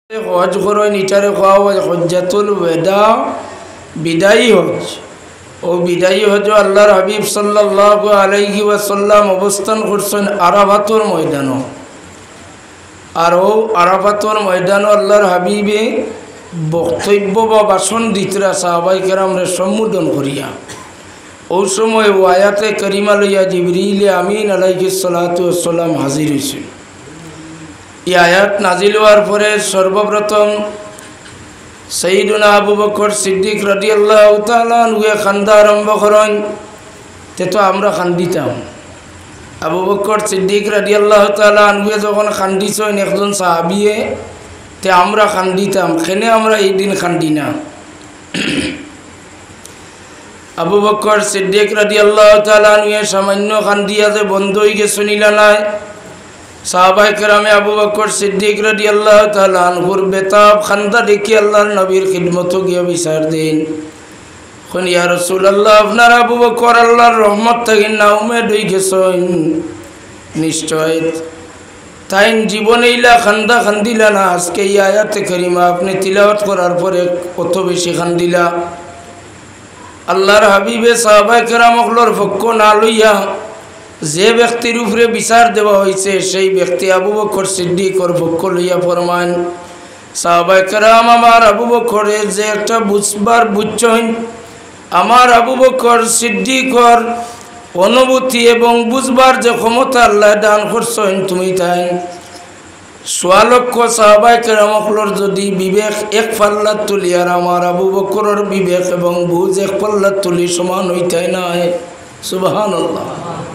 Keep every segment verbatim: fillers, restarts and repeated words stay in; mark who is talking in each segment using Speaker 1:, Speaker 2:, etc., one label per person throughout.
Speaker 1: হজ করেন ইটারে খাওয়া হয় হজ্জাতুল ওয়েদা বিদায়ী হজ। ও বিদায়ী হজ আল্লাহর হাবিব সাল্লাল্লাহু আলাইহি ওয়াসাল্লাম অবস্থান করছেন আরাফাতুর ময়দানও। আর ও আরাফাতুর ময়দানও আল্লাহর হাবিবে বক্তব্য বা ভাষণ দিতরা সাহাবায়ে কেরামরে সম্বোধন করিয়া। ওই সময় ও আয়াতে করিমা লইয়া জিবরিল আমিন আলাইহিস সালাতু ওয়াসসালাম হাজির হয়েছিল। এই আয়াত নাজিল হওয়ার পরে সর্বপ্রথম সৈয়দনা আবু বকর সিদ্দিক রাদিয়াল্লাহু তাআলা আনহু খান্দা আরম্ভ করেন। তে তো আমরা খান্দিতাম। আবু বকর সিদ্দিক রাদিয়াল্লাহু তাআলা আনহু যখন খান্দিছেন একজন সাহাবিয়ে, তে আমরা খান্দিতাম। খেনে আমরা এই দিন খান্দি না। আবু বকর সিদ্দিক রাদিয়াল্লাহু তাআলা আনহু সামান্য খান্দিয়া যে বন্ধ হয়ে গেছে নিলা নাই। সাহাবায়ে কেরামে আবু বকর সিদ্দিক রাদিয়াল্লাহু তাআলা আনহুর বেতাব খান্দা দেখি আল্লাহর নবীর খিদমত গিয়ে বিচার দেন। কোন ইয়া রাসূলুল্লাহ, আপনার আবু বকর আল্লাহর রহমত থেকে না উমেদ হয়ে গেছেন নিশ্চয়। তাই জীবনে ইলা খান্দা খান্দিলা না। আজকে এই আয়াতে কারিমা আপনি তিলাওয়াত করার পরে কত বেশি খান্দিলা। আল্লাহর হাবিবে সাহাবায়ে কেরামগুলোর পক্ষ না লইয়া যে ব্যক্তির উপরে বিচার দেওয়া হয়েছে সেই ব্যক্তি আবু বকর সিদ্দিকর পক্ষ লইয়া ফরমান, সাহাবায়ে কেরাম আমার আবু বকরে যে একটা বুঝবার বুঝছেন, আমার আবু বকর সিদ্দিকর অনুভূতি এবং বুঝবার যে ক্ষমতা আল্লাহ দান করছেন তুমি তাই সোয়ালক্ষ সাহাবায়ে কেরামগুলোর যদি বিবেক এক পাল্লাত তুলি আর আমার আবু বকরের বিবেক এবং বুঝ এক পাল্লাত তুলি সমান হইতাই না। সুবহানাল্লাহ।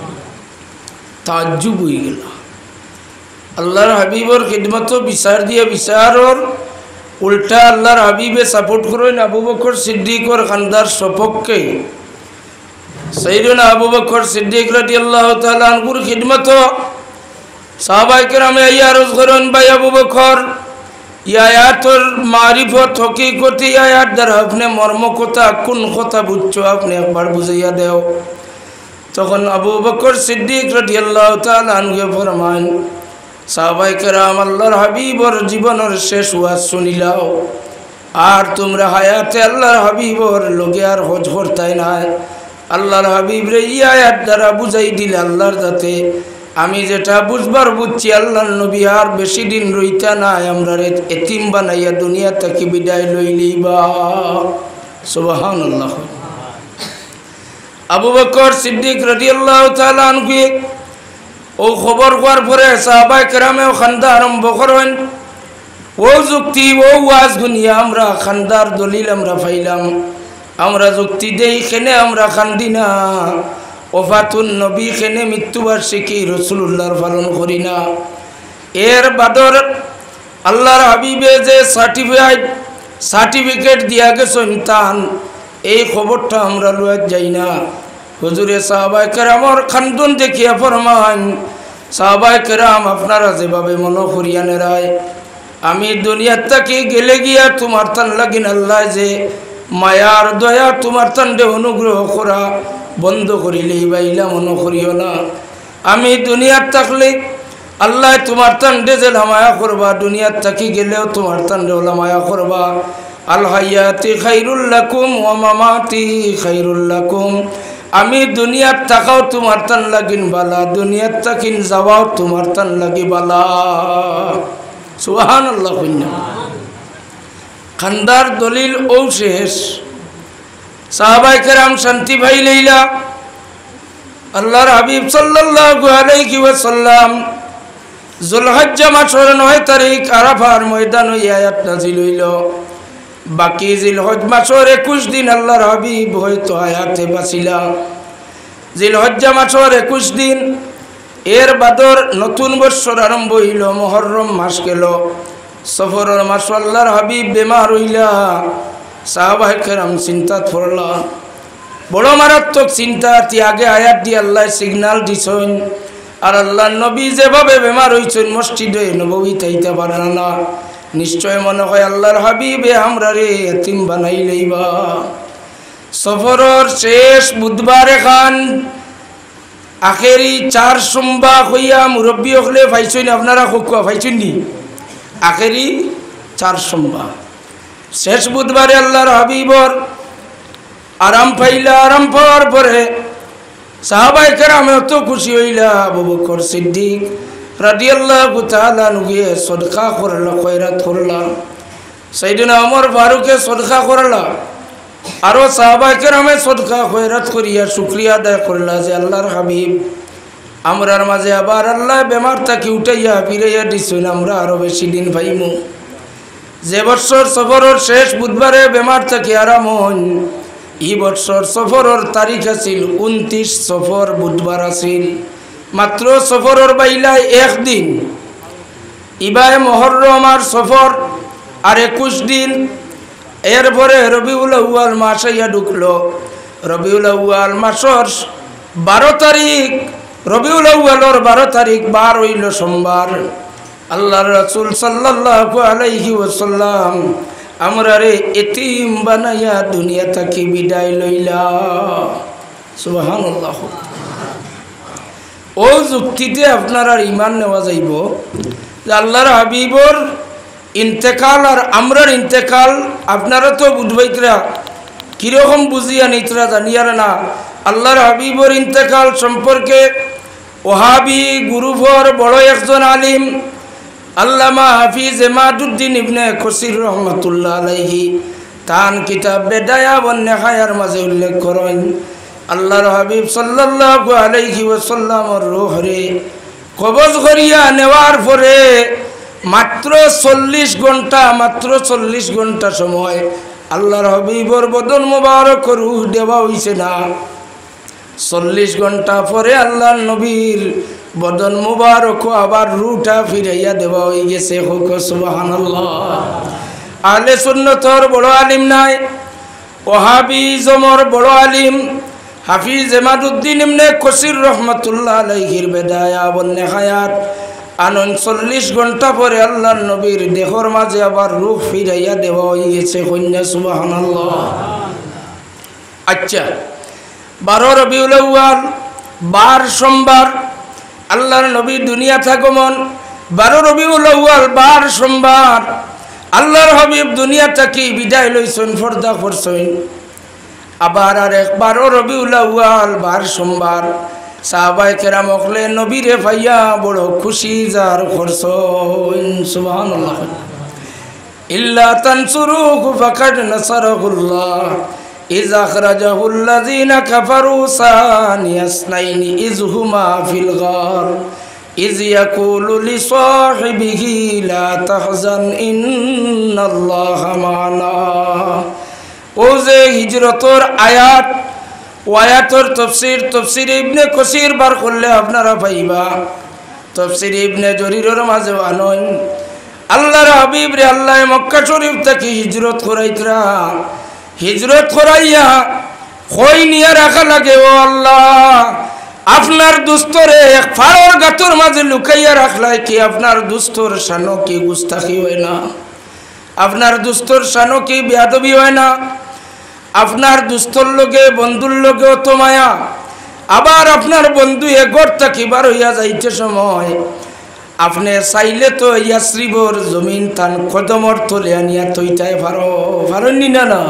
Speaker 1: তাজ্জুব হয়ে গেল। আল্লাহর হাবিবর খিদমত বিচার দিয়ে বিচারর উল্টা আল্লাহর হাবিবে সাপোর্ট করেন আবু বকর সিদ্দিকর খান্দার সপক্ষে। সাইয়েদনা আবু বকর সিদ্দিক রাদিয়াল্লাহু তাআলা আনহুর খিদমত সাহাবায়ে কেরামে ইয়া আরজ করেন, ভাই আবু বকর এই আয়াতের মারিফত হকিকত এই আয়াত দ্বারা আপনি মর্ম কথা কোন কথা বুঝছো আপনি একবার বুঝাইয়া দেও। তখন আবু বকর সিদ্দিক রাদিয়াল্লাহু তাআলা আনহু ফরমান, সাহাবায়ে কেরাম আল্লাহর হাবিবর জীবনের শেষ ওয়াজ শুনিলাও আর তোমরা হায়াতে আল্লাহর হাবিবর লগে আর হজ করতাই না। আল্লাহর হাবিব রে এই আয়াত দ্বারা বুঝাই দিলে আল্লাহর যাতে আমি যেটা বুঝবার বুঝছি আল্লাহর নবী আর বেশি দিন রইতা নাই, আমরা এতিম বানাইয়া দুনিয়া থেকে বিদায় লইলিবা। সুবহানাল্লাহ। আবু বকর সিদ্দিক রাদিয়াল্লাহু তাআলা আনহু ও খবর হওয়ার পরে সাহাবায়ে কেরামেও খান্দা আরম্ভ করেন। ও যুক্তি ও ওয়াজ দুনিয়া আমরা খান্দার দলিল আমরা পাইলাম, আমরা যুক্তি দেই খেনে আমরা খান্দি না। ওফাতুন নবী খেনে মৃত্যুবার্ষিকী রাসূলুল্লাহর পালন করি না। এর বাদর আল্লাহর হাবিবে যে সার্টিফিকেট সার্টিফিকেট দিয়া গেছেন তান এই খবরটা আমরা লইয়া যাই না। হুজুরে সাহাবায়ে কেরামর খান্দন দেখিয়া ফরমান, সাহাবায়ে কেরাম আপনারা যেভাবে মনে করিয়া নেরায় আমি দুনিয়ার থেকে গেলে গিয়া তোমার তান লাগিন আল্লাহ যে মায়ার দয়া তোমার তান্ডে অনুগ্রহ করা বন্ধ করিলেই বাইলা মনে করিও না। আমি দুনিয়ার থাকলে আল্লাহ তোমার তান্ডে যে মায়া করবা, দুনিয়ার থাকি গেলেও তোমার তান্ডে ওলা মায়া করবা। আল হায়াতি খাইরুল লাকুম ওয়া মামাতি খাইরুল লাকুম, আমি দুনিয়ার থাকাও তোমার তান লাগিন বালা, দুনিয়ার থাকিন যাওয়াও তোমার তান লাগি বালা। সুবহানাল্লাহ। খান্দার দলিল ও শেষ। সাহাবায়ে কেরাম শান্তি ভাই লইলা আল্লাহর হাবিব সাল্লাল্লাহু আলাইহি ওয়াসাল্লাম যুলহজ্জা মাসের নয় তারিখ আরাফার ময়দানে এই আয়াত নাযিল হইল। বাকি জিলহজ মাসের একুশ দিন আল্লাহর হাবিব হয়তো আয়াতে বাঁচিলা। জিলহজ্জা মাসের একুশ দিন এর বাদর নতুন বৎসর আরম্ভ হইল। মুহররম মাস গেল, সফরের মাস আল্লাহর হাবিব বেমার হইলা। সাহাবায়ে কেরাম চিন্তাত পড়লা, বড় মারাত্মক চিন্তা। তি আগে আয়াত দিয়ে আল্লাহ সিগন্যাল দিছেন আর আল্লাহর নবী যেভাবে বেমার হইছেন মসজিদে নববী তাইতে পারে না। নিশ্চয় মনে হয় আল্লাহর হাবিবে আমরা রে এতিম বানাই লইবা। সফরের শেষ বুধবারে খান আখেরি চার সোমবার হইয়া মুরব্বী হলে পাইছেন আপনারা খুকুয়া পাইছেন নি? আখেরি চার সোমবার শেষ বুধবারে আল্লাহর হাবিবর আরাম পাইলা আরাম পাওয়ার পরে সাহাবায়ে কেরামে অত খুশি হইলা আবু বকর সিদ্দিক রাদিয়াল্লাহু তাআলা নুগে সদকা করলা খয়রাত করলা সাইয়েদনা ওমর ফারুকে সদকা করলা আরো সাহাবায়ে কেরামে সদকা খয়রাত করিয়া শুকরিয়া আদায় করলা যে আল্লাহর হাবিব আমরার মাঝে আবার আল্লাহ বেমার থাকি উঠাইয়া ফিরাইয়া দিছেন আমরা আরো বেশি দিন পাইমু যে বছর সফরের শেষ বুধবারে বেমার থাকি আরাম হন এই বছর সফরের তারিখ আছিল উনত্রিশ সফর বুধবার আছিল মাত্র সফরের বাইলায় একদিন ইবায় মুহররম আর সফর আর একুশ দিন এরপরে রবিউল আউয়াল মাস আইয়া ঢুকলো রবিউল আউয়াল মাসের বারো তারিখ রবিউল আউয়ালের বারো তারিখ বার হইল সোমবার আল্লাহর রাসূল সাল্লাল্লাহু আলাইহি ওয়াসাল্লাম আমরারে এতিম বানাইয়া দুনিয়া থেকে বিদায় লইলা সুবহানাল্লাহ। ও যুক্তিতে আপনার আর ইমান নেওয়া যাইব যে আল্লাহর হাবিবর ইন্তেকাল আর আমরার ইন্তেকাল আপনারা তো বুঝবাইতরা কীরকম বুঝিয়া নিতরা জানিয়ার না আল্লাহর হাবিবর ইন্তেকাল সম্পর্কে ওহাবি গুরুভর বড় একজন আলিম আল্লামা হাফিজ এমাদুদ্দিন ইবনে খসির রহমাতুল্লাহ আলাইহি তান কিতাব বেদায়া ওয়ান নিহায়ার মাঝে উল্লেখ করেন আল্লাহর হাবিব সাল্লাল্লাহু আলাইহি ওয়াসাল্লামের রূহরে কবজ করিয়া নেওয়ার পরে মাত্র চল্লিশ ঘন্টা মাত্র চল্লিশ ঘন্টা সময় আল্লাহর হাবিবর বদন মুবারক রূহ দেওয়া হইছে না চল্লিশ ঘন্টা পরে আল্লাহর নবীর বদন মুবারক আবার রুটা ফিরাইয়া দেওয়া হয়ে গেছে সুবহানাল্লাহ। আহলে সুন্নতর বড় আলিম নাই ওহাবিজমর বড় আলিম হাফিজ এমাদুদ্দিন ইবনে খসির রহমাতুল্লাহ আলাইহির বেদায়া ওয়ান নিহায়াত আনন চল্লিশ ঘন্টা পরে আল্লাহর নবীর দেহর মাঝে আবার রূহ ফিরাইয়া দেওয়া হয়ে গেছে কন্যা সুবহানাল্লাহ। আচ্ছা বারো রবিউল আউয়াল বার সোমবার আল্লাহর নবী দুনিয়া থাকমন বারো রবিউল আউয়াল বার সোমবার আল্লাহর হাবিব দুনিয়া থেকে বিদায় লইছেন পর্দা করছেন আবার আর এক বারো রবিউল আউয়াল বার সোমবার সাহাবায়ে কেরাম হলে নবীরে ভাইয়া বড় খুশি যার করছেন সুবহানাল্লাহ। ইল্লা তানসুরুহু ফাকাদ নাসারাহুল্লাহ إذ أخرجه الذين كفروا ثاني اثنين إذ هما في الغار إذ يقول لصاحبه لا تحزن إن الله معنا ও যে হিজরতের আয়াত ও আয়াতের তফসির তফসির ইবনে কসির বার করলে আপনারা পাইবা তফসির ইবনে জরিরের মাঝে আনন আল্লাহর হাবিব রে আল্লাহ মক্কা শরীফ থেকে হিজরত করাইতরা হিজরত করাইয়া কই নিয়ে রাখা লাগে ও আল্লাহ আপনার দুস্তরে ফাড়র গাতর মাঝে লুকাইয়া রাখলাই কি আপনার দুস্তর শানো কি গুস্তাখি হয় না আপনার দুস্তর শানো কি বেয়াদবি হয় না আপনার দুস্তর লগে বন্ধুর লগে অত মায়া আবার আপনার বন্ধু এ ঘর থাকি বার হইয়া যাইতে সময় আপনি চাইলে তো ইয়াসরিবর জমিন তান কদমর তলে আনিয়া তৈতায় ভারো ভারণি না না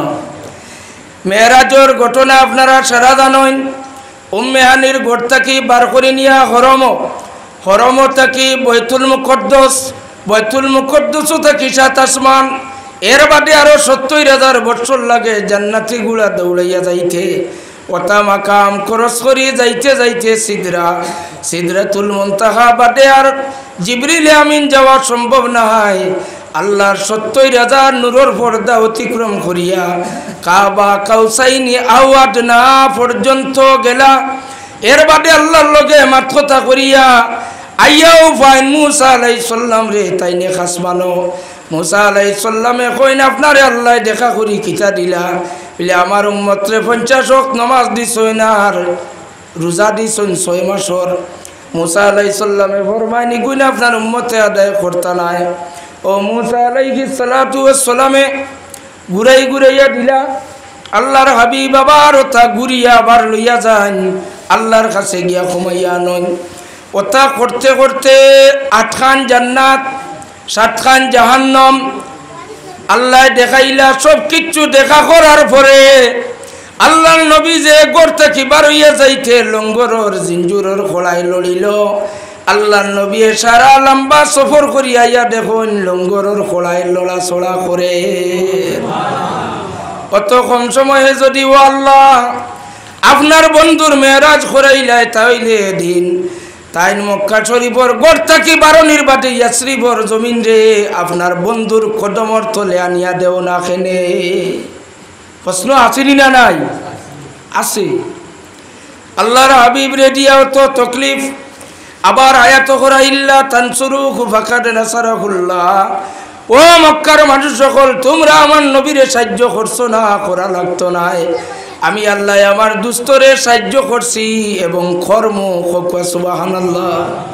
Speaker 1: মেরাজর ঘটনা আপনারা সারা জানেন উম্মে হানির ঘর থাকি বার করে নিয়া হরম হরম থাকি বাইতুল মুকদ্দাস বাইতুল মুকদ্দাস থাকি সাত আসমান এর বাদে আরো সত্তর হাজার বছর লাগে জান্নাতি গুলা দৌড়াইয়া যাইতে ওটা মাকাম খরচ করি যাইতে যাইতে সিদরা সিদরাতুল মুনতাহা বাদে আর জিবরিল আমিন যাওয়া সম্ভব না হয় আল্লাহর সত্তর হাজার নূরের পর্দা অতিক্রম করিয়া কাবা কাউসাইনি আওয়াদ না পর্যন্ত গেলা এর বাদে আল্লাহর লগে মাত কথা করিয়া আইয়াও ফাইন মুসা আলাইহিস সালাম রে তাইনে খাসবানো মুসা আলাইহিস সালামে কইন আপনারে আল্লাহ দেখা করি কিতা দিলা বলে আমার উম্মত রে পঞ্চাশ ওয়াক্ত নামাজ দিছই না আর রোজা দিছই ছয় মাসর মুসা আলাইহিস সালামে ফরমাইনি গুণ আপনার উম্মতে আদায় করতা নাই ও মুসা আলাইহিস সালাতু ওয়াস সালামে ঘুরাই ঘুরাইয়া দিলা আল্লাহর হাবিব আবার ওটা ঘুরিয়া আবার লইয়া যান আল্লাহর কাছে গিয়া ঘুমাইয়া নন ওটা করতে করতে আটখান জান্নাত সাতখান জাহান্নাম আল্লাহ দেখাইলা সব কিছু দেখা করার পরে আল্লাহর নবী যে গড় থেকে বার হইয়া যাইতে লঙ্গরর জিঞ্জুরর খোলাই লড়িল আল্লাহর নবী সারা লম্বা সফর করিয়া ইয়া দেখুন লঙ্গরর খোলাই লড়া ছড়া করে অত কম সময়ে যদি ও আল্লাহ আপনার বন্ধুর মেরাজ করাইলাই তাইলে দিন তাই মক্কা শরীফর গড় থাকি বারণীর বাটে ইয়াসরিফর জমিন রে আপনার বন্ধুর কদমর তলে আনিয়া দেও না খেনে প্রশ্ন আসেনি না নাই আছে আল্লাহর হাবিব রেডিয়াও তো তকলিফ আবার আয়াত করা ইল্লা তানসুরুহু ফাকাদ নাসারাহুল্লাহ ও মক্কার মানুষ সকল তোমরা আমার নবীরে সাহায্য করছো না করা লাগতো না আমি আল্লাহ আমার দুস্তরে সাহায্য করছি এবং কর্ম সুবহানাল্লাহ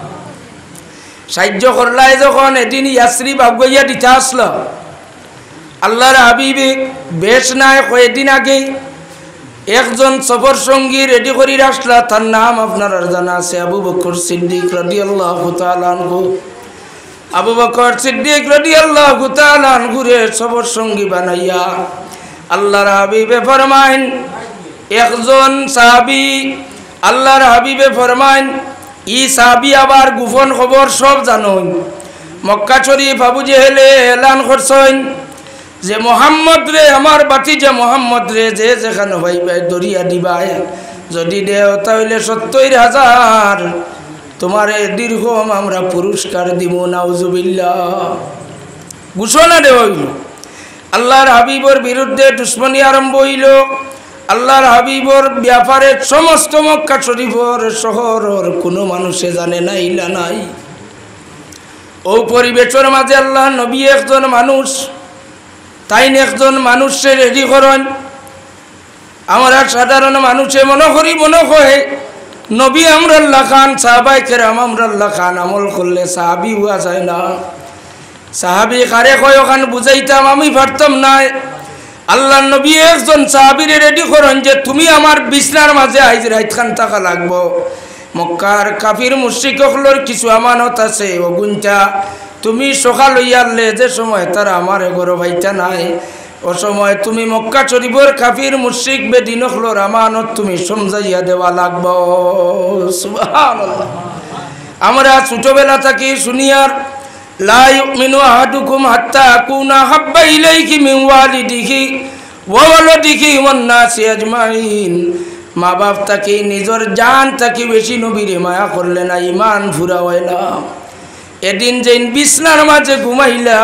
Speaker 1: সাহায্য করলাই যখন এদিন ইয়াসরিব আগুইয়া দিতে আসলো আল্লাহর হাবিবে বেশ নাই কয়েকদিন আগে একজন সফর সঙ্গী রেডি করে আসলা তার নাম আপনারা জানা আছে আবু বকর সিদ্দিক রাদিয়াল্লাহু তাআলা আনহু আবু বকর সিদ্দিক রাদিয়াল্লাহু তাআলা আনহু রে সফর সঙ্গী বানাইয়া আল্লাহর হাবিবে ফরমাইন একজন সাহাবী আল্লাহর হাবিবে ফরমাইন ই সাহাবী আবার গোপন খবর সব জানেন মক্কা শরীফ আবু জেহেলে এলান করছেন যে মোহাম্মদ রে আমার বাতি যে মোহাম্মদ রে যে যেখানে ভাইবাই দরিয়া দিবাই যদি দেও তাহলে সত্তর হাজার তোমারে দীর্ঘ আমরা পুরস্কার দিব নাউজুবিল্লাহ ঘোষণা দেওয়া হইল আল্লাহর হাবিবর বিরুদ্ধে দুশ্মনী আরম্ভ হইল আল্লাহর হাবিবর ব্যাপারে সমস্ত মক্কা শরীফর শহরের কোনো মানুষে জানে না ইলা নাই ও পরিবেশের মাঝে আল্লাহ নবী একজন মানুষ তাই একজন মানুষে রেডি করেন আমরা সাধারণ মানুষে মনে করি মনে হয় নবী আমরাল্লাহ খান সাহাবাই কেরাম আমরাল্লাহ খান আমল করলে সাহাবি হওয়া যায় না সাহাবি কারে কয় ওখান বুঝাইতাম আমি পারতাম না আল্লাহ নবী একজন সাহাবিরে রেডি করেন যে তুমি আমার বিছনার মাঝে আইজ রাত খান থাকা লাগবো মক্কার কাফির মুশরিক হলোর কিছু আমানত আছে ওগুনটা তুমি সকাল হইয়ালে যে সময় তারা আমার ঘর ভাইটা নাই ও সময় তুমি মক্কা শরীফের কাফির মুশরিক বেদিন হলোর আমানত তুমি সমঝাইয়া দেওয়া লাগবো সুবহানাল্লাহ আমরা ছোটবেলা থেকে শুনিয়ার লা ইউমিনু আহাদুকুম হাত্তা আকুনা হাব্বা ইলাইহি মিন ওয়ালিদিহি ওয়া ওয়ালাদিহি ওয়ান নাসি আজমাইন মা বাপ তাকে নিজের জান তাকে বেশি নবীরে মায়া করলে না ইমান ফুরা হয় না এদিন যেন বিছনার মাঝে ঘুমাইলা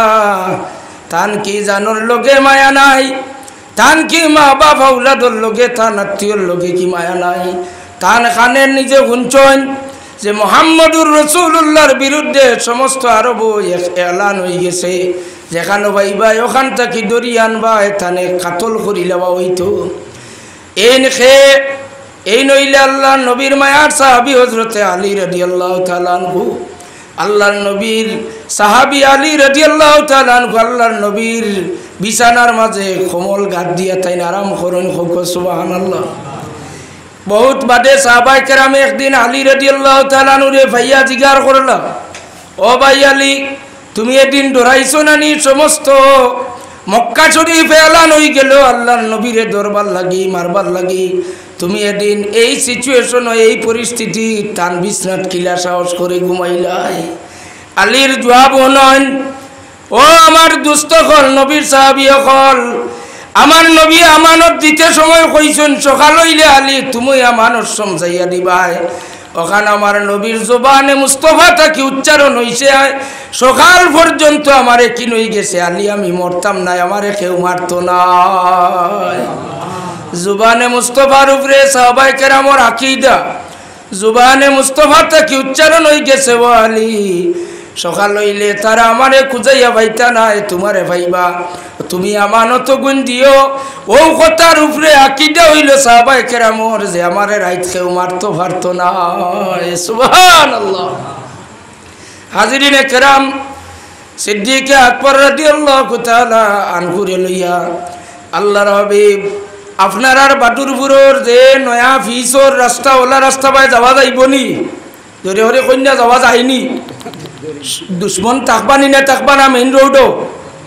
Speaker 1: তান কি জানোর লোকে মায়া নাই তান কি মা বাপ আউলাদর লোকে তান আত্মীয়র লোকে কি মায়া নাই তান খানের নিজে শুনছেন যে মোহাম্মদুর রসুল্লাহর বিরুদ্ধে সমস্ত আরব এলান হয়ে গেছে যেখানে ভাই ভাই ওখান থেকে দড়ি আনবা এখানে কাতল করি লওয়া হইতো এই খে এই নইলে আল্লাহ নবীর মায়ার সাহাবি হজরতে আলী রাদিয়াল্লাহু তাআলা আনহু আল্লাহর নবীর সাহাবি আলী রাদিয়াল্লাহু তাআলা আনহু আল্লাহর নবীর বিছানার মাঝে কোমল গাদ দিয়া তাই আরাম করেন হোক সুবহানাল্লাহ বহুত বাদে সাহাবাই কেরামে একদিন আলী রাদিয়াল্লাহু তাআলা আনহুরে ভাইয়া জিগার করলা ও ভাই আলী তুমি এদিন ডরাইছো না নি সমস্ত মক্কা শরীফ এলান হয়ে গেল আল্লাহর নবীরে দরবার লাগি মারবার লাগি তুমি এদিন এই সিচুয়েশন এই পরিস্থিতি টান বিছনাত কিলা সাহস করে ঘুমাইলাই আলীর জবাব হলেন ও আমার দুস্থ হল নবীর সাহাবী হল আমার নবী আমানত দিতে সময় কইছেন সকাল হইলে আলী তুমি আমানত সমঝাইয়া দিবাই ওখানে আমার নবীর জবানে মুস্তফা তাকে উচ্চারণ হইছে সকাল পর্যন্ত আমারে কি নই গেছে আলী আমি মরতাম না আমারে কেউ মারতো না জুবানে মুস্তফার উপরে সাহাবাই কেরামর আকীদা জুবানে মুস্তফা তাকে উচ্চারণ হয়ে গেছে ও আলী সকাল হইলে তারা আমারে খুঁজাইয়া ভাইতা নাই তোমারে ভাইবা তুমি আমানত গুণ দিও ও কথার উপরে আকীদা হইল সাহাবাই কেরামর যে আমারে রাইত কেউ মারতো পারতো না সুবহানাল্লাহ হাজিরিনে কেরাম সিদ্দিকে আকবর রাদিয়াল্লাহু তাআলা আনহু লইয়া আল্লাহর হাবিব আপনার আর বাটুরপুরের যে নয়া ফিসর রাস্তা ওলা রাস্তা পায় যাওয়া যাইবনি ধরে হরে কন্যা যাওয়া যায়নি দুশ্মন থাকবানি না থাকবা না মেইন রোডও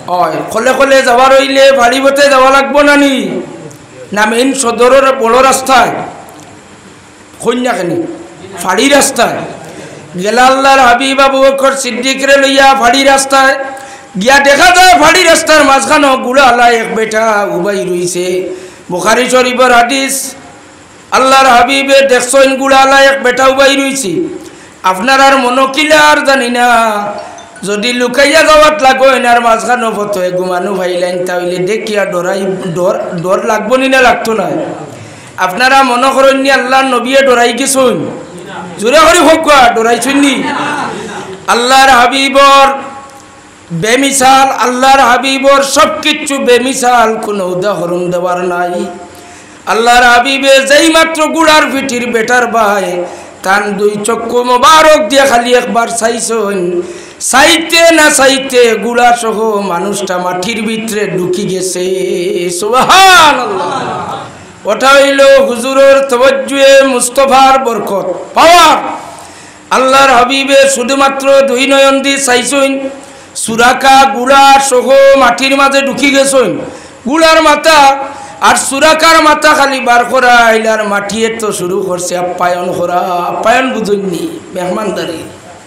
Speaker 1: হয় কলে কলে যাওয়ার হইলে বাড়িবতে যাওয়া লাগবো না নি না মেইন সদরের বড় রাস্তায় কন্যাখানি ফাড়ি রাস্তায় গেলা আল্লাহর হাবিব আবু বকর সিদ্দিকরে লইয়া ফাড়ি রাস্তায় গিয়া দেখা যায় ফাড়ি রাস্তার মাঝখানে গুড়া আল্লাহ এক বেটা উবাই রইছে বুখারী শরীফের হাদিস আল্লাহর হাবিবে দেখছেন গুড়া আল্লাহ এক বেটা উবাই রইছে আপনার আর মনকিলা আর জানি না যদি লুকাইয়া যাওয়াত লাগো এনার মাঝখানে ফটো ঘুমানো ভাইলাইন তাহলে দেখিয়া ডরাই ডর ডর লাগবো নি না লাগতো না আপনারা মনে করেন নি আল্লাহর নবীয়ে ডরাই গেছেন জোরে করে হোক ডরাইছেন নি আল্লাহর হাবিবর বেমিসাল আল্লাহর হাবিবর সব কিছু বেমিসাল কোনো উদাহরণ দেওয়ার নাই আল্লাহর হাবিবে যেই মাত্র গুড়ার পিঠির বেটার ভাই তান দুই চক্ষু মোবারক দিয়ে খালি একবার চাইছেন চাইতে না চাইতে গুড়া সহ মানুষটা মাটির ভিতরে ঢুকি গেছে সুবহানাল্লাহ ওটা হইল হুজুরের তাওয়াজ্জুহে মুস্তাফার বরকত পাওয়ার আল্লাহর হাবিবে শুধুমাত্র দুই নয়ন দিয়ে চাইছেন সুরাকা গুড়া সহ মাটির মাঝে ঢুকি গেছেন গুড়ার মাথা আর সুরাকার মাথা খালি বার করা আইলার মাটিয়ে তো শুরু করছে আপ্যায়ন করা আপ্যায়ন বুঝুননি মেহমানদারি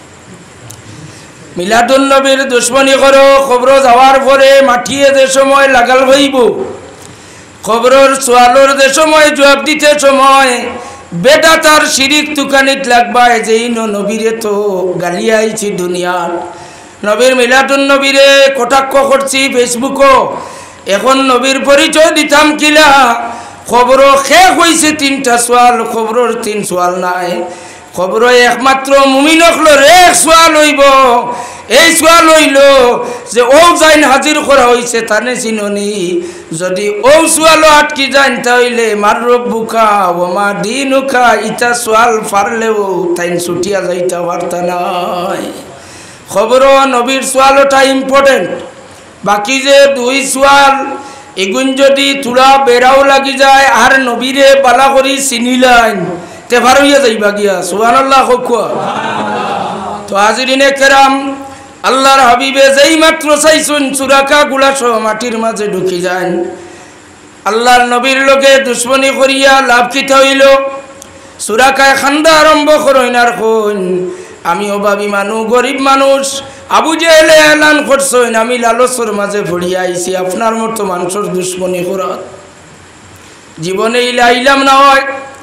Speaker 1: মিলাদুন নবীর দুশ্মনী করো খবর যাওয়ার পরে মাটিয়ে যে সময় লাগাল হইব খবরের সোয়ালোর যে সময় জবাব দিতে সময় বেটা তার শিরিক তুকানিত লাগবায় যেই নবীরে তো গালিয়া আইছি দুনিয়ার নবীর মিলাদুন নবীরে কটাক্ষ করছি ফেসবুকও এখন নবীর পরিচয় দিতাম কিলা খবর শেষ হয়েছে তিনটা সোয়াল খবরের তিন সোয়াল নাই খবর একমাত্র মুমিন হকলর এক সোয়াল হইব এই সোয়াল হইল যে ও যাইন হাজির করা হয়েছে তানে চিননি যদি ও সোয়াল আটকি যাইন তাহলে মার রব্বুকা ও মা দিনুকা ইটা সোয়াল পারলেও তাইন ছুটিয়া যাইতে পারতা নাই খবর নবীর সোয়ালটা ইম্পর্টেন্ট বাকি যে দুই সোয়াল এগুন যদি তুলা বেড়াও লাগি যায় আর নবীরে বালা করি চিনিলাইন তে ভার হইয়া যাইবা গিয়া সুবহানাল্লাহ হকুয়া তো হাজিরিনে কেরাম আল্লাহর হাবিবে যেই মাত্র চাইছুন চুরাকা গুলা সহ মাটির মাঝে ঢুকি যান আল্লাহর নবীর লোকে দুশ্মনী করিয়া লাভ কিতা হইল চুরাকায় খান্দা আরম্ভ করইন আর কইন আমি অভাবী মানুষ গরিব মানুষ আবু জেহেলে এলান করছেন আমি লালসর মাঝে ভরিয়া আইছি আপনার মতো মানুষের দুশ্মনী করা জীবনে ইলাইলাম না হয়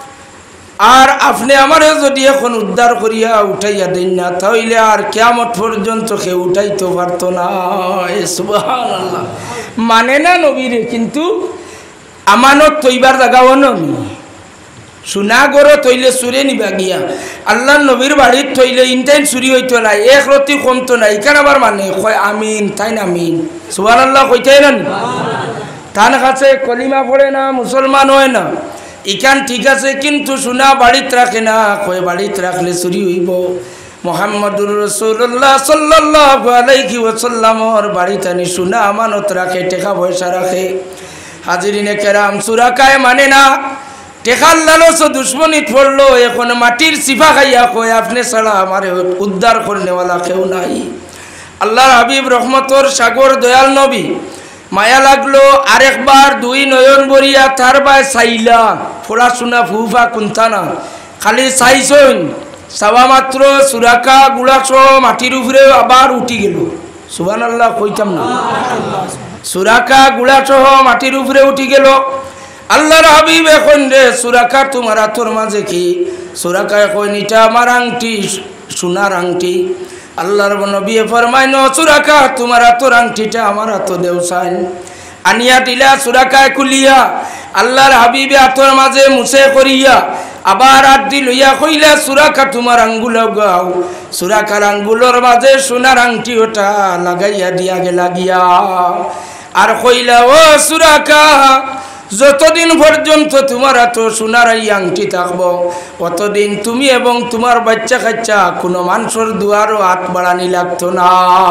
Speaker 1: আর আপনি আমারে যদি এখন উদ্ধার করিয়া উঠাইয়া দেন না তাহলে আর কিয়ামত পর্যন্ত কেউ উঠাইতে পারত না সুবহানাল্লাহ মানে না নবীরে কিন্তু আমানত তৈবার জাগাও নবী সোনা গড় তৈলে চুরে নিবা গিয়া আল্লাহ নবীর বাড়ির তৈলে ইনটাইন চুরি হইতো নাই এক রতি কমতো নাই এখানে আবার মানে কয় আমিন তাই না আমিন সুবহানাল্লাহ কইতেই না তার কাছে কলিমা পড়ে না মুসলমান হয় না ইখান ঠিক আছে কিন্তু সোনা বাড়িতে রাখে না কয় বাড়িতে রাখলে চুরি হইব মুহাম্মদুর রাসূলুল্লাহ সাল্লাল্লাহু আলাইহি ওয়াসাল্লামর বাড়িতে আনি সোনা আমানত রাখে টাকা পয়সা রাখে হাজিরিনে কেরাম চুরাকায় মানে না টেকার লালচ দুশ্মনী পড়লো এখন মাটির সিফা খাইয়া কয় আপনি ছাড়া আমার উদ্ধার করনেওয়ালা কেউ নাই আল্লাহর হাবিব রহমতর সাগর দয়াল নবী মায়া লাগলো আরেকবার দুই নয়ন বরিয়া তার বাই চাইলা পড়াশোনা ফুফা কুন্তানা খালি চাইছইন চাওয়া মাত্র চুরাকা গুড়াছ মাটির উপরে আবার উঠি গেল সুবহানাল্লাহ কইতাম না চুরাকা গুড়াছ মাটির উপরে উঠি গেল আল্লাহর হাবিব এখন রে চুরাকা তোমার হাতর মাঝে কি চুরাকা এখন এটা আমার আংটি সোনার আংটি আল্লাহর নবী ফরমাইন চুরাকা তোমার হাতর আংটিটা আমার হাত দেও চাইন আনিয়া দিলা চুরাকায় খুলিয়া আল্লাহর হাবিবে হাতর মাঝে মুছে করিয়া আবার হাত দি লইয়া কইলা চুরাকা তোমার আঙ্গুল গাও চুরাকার আঙ্গুলের মাঝে সোনার আংটি ওটা লাগাইয়া দিয়া গেলা গিয়া আর কইলা ও চুরাকা যতদিন পর্যন্ত তোমার এত সোনার এই আংটি থাকবো ততদিন তুমি এবং তোমার বাচ্চা কাচ্চা কোনো মানুষের দুয়ারও হাত বাড়ানি লাগতো না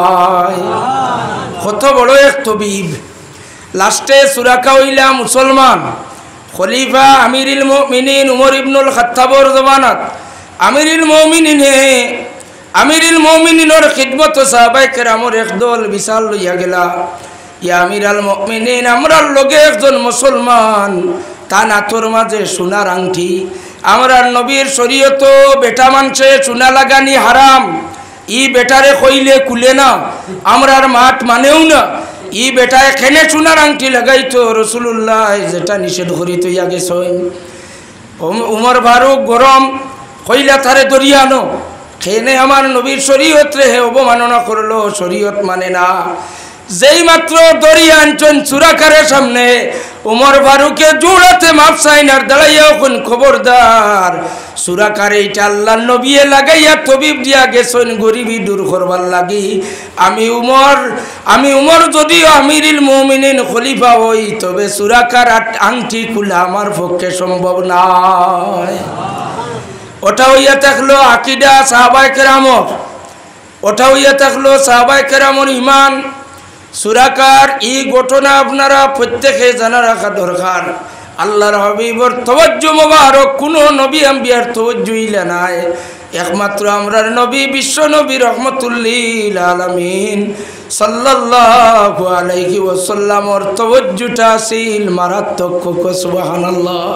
Speaker 1: কত বড় এক তবিব লাস্টে চুরাকা হইলা মুসলমান খলিফা আমিরুল মুমিনিন উমর ইবনুল খাত্তাবর জমানাত আমিরুল মুমিনিন হে আমিরুল মুমিনিনের খিদমত সাহাবায়ে কেরামের একদল বিশাল লইয়া গেলা ইয়া আমিরাল মুমিনিন আমরার লগে একজন মুসলমান তা না তোর মাঝে সোনার আংটি আমরার নবীর শরীয়ত বেটা মানছে সোনা লাগানি হারাম ই বেটারে কইলে কুলে না আমরার মাঠ মানেও না ই বেটা এখানে সোনার আংটি লাগাইতো রাসূলুল্লাহ যেটা নিষেধ করি তুই আগে সই উমর ফারুক গরম কইলা তারে দরিয়ানো খেনে আমার নবীর শরীয়ত রে অবমাননা করলো শরীয়ত মানে না যেই মাত্র দরিয়া আনছেন চুরাকারের সামনে উমর ফারুকে জোড়াতে মাপ চাইন আর দাঁড়াইয়া কোন খবরদার চুরাকারে এটা আল্লাহর নবী লাগাইয়া তবিব দিয়া গেছেন গরিবি দূর করবার লাগি আমি উমর আমি উমর যদিও আমিরুল মুমিনিন খলিফা হই তবে চুরাকার আংটি খোলা আমার পক্ষে সম্ভব নয় ওটা হইয়া থাকলো আকিদা সাহাবায়ে কেরামর ওটা হইয়া থাকলো সাহাবায়ে কেরামর ঈমান সুরাকার এই ঘটনা আপনারা প্রত্যেকে জানা রাখা দরকার আল্লাহর হাবিবর তাওয়াজ্জু মুবারক কোনো নবী আম্বিয়ার তাওয়াজ্জু ইলা নাই একমাত্র আমরার নবী বিশ্ব নবী রহমাতুল্লিল আলামিন সাল্লাল্লাহু আলাইহি ওয়াসাল্লামর তাওয়াজ্জুটা ছিল মারাত্মক সুবহানাল্লাহ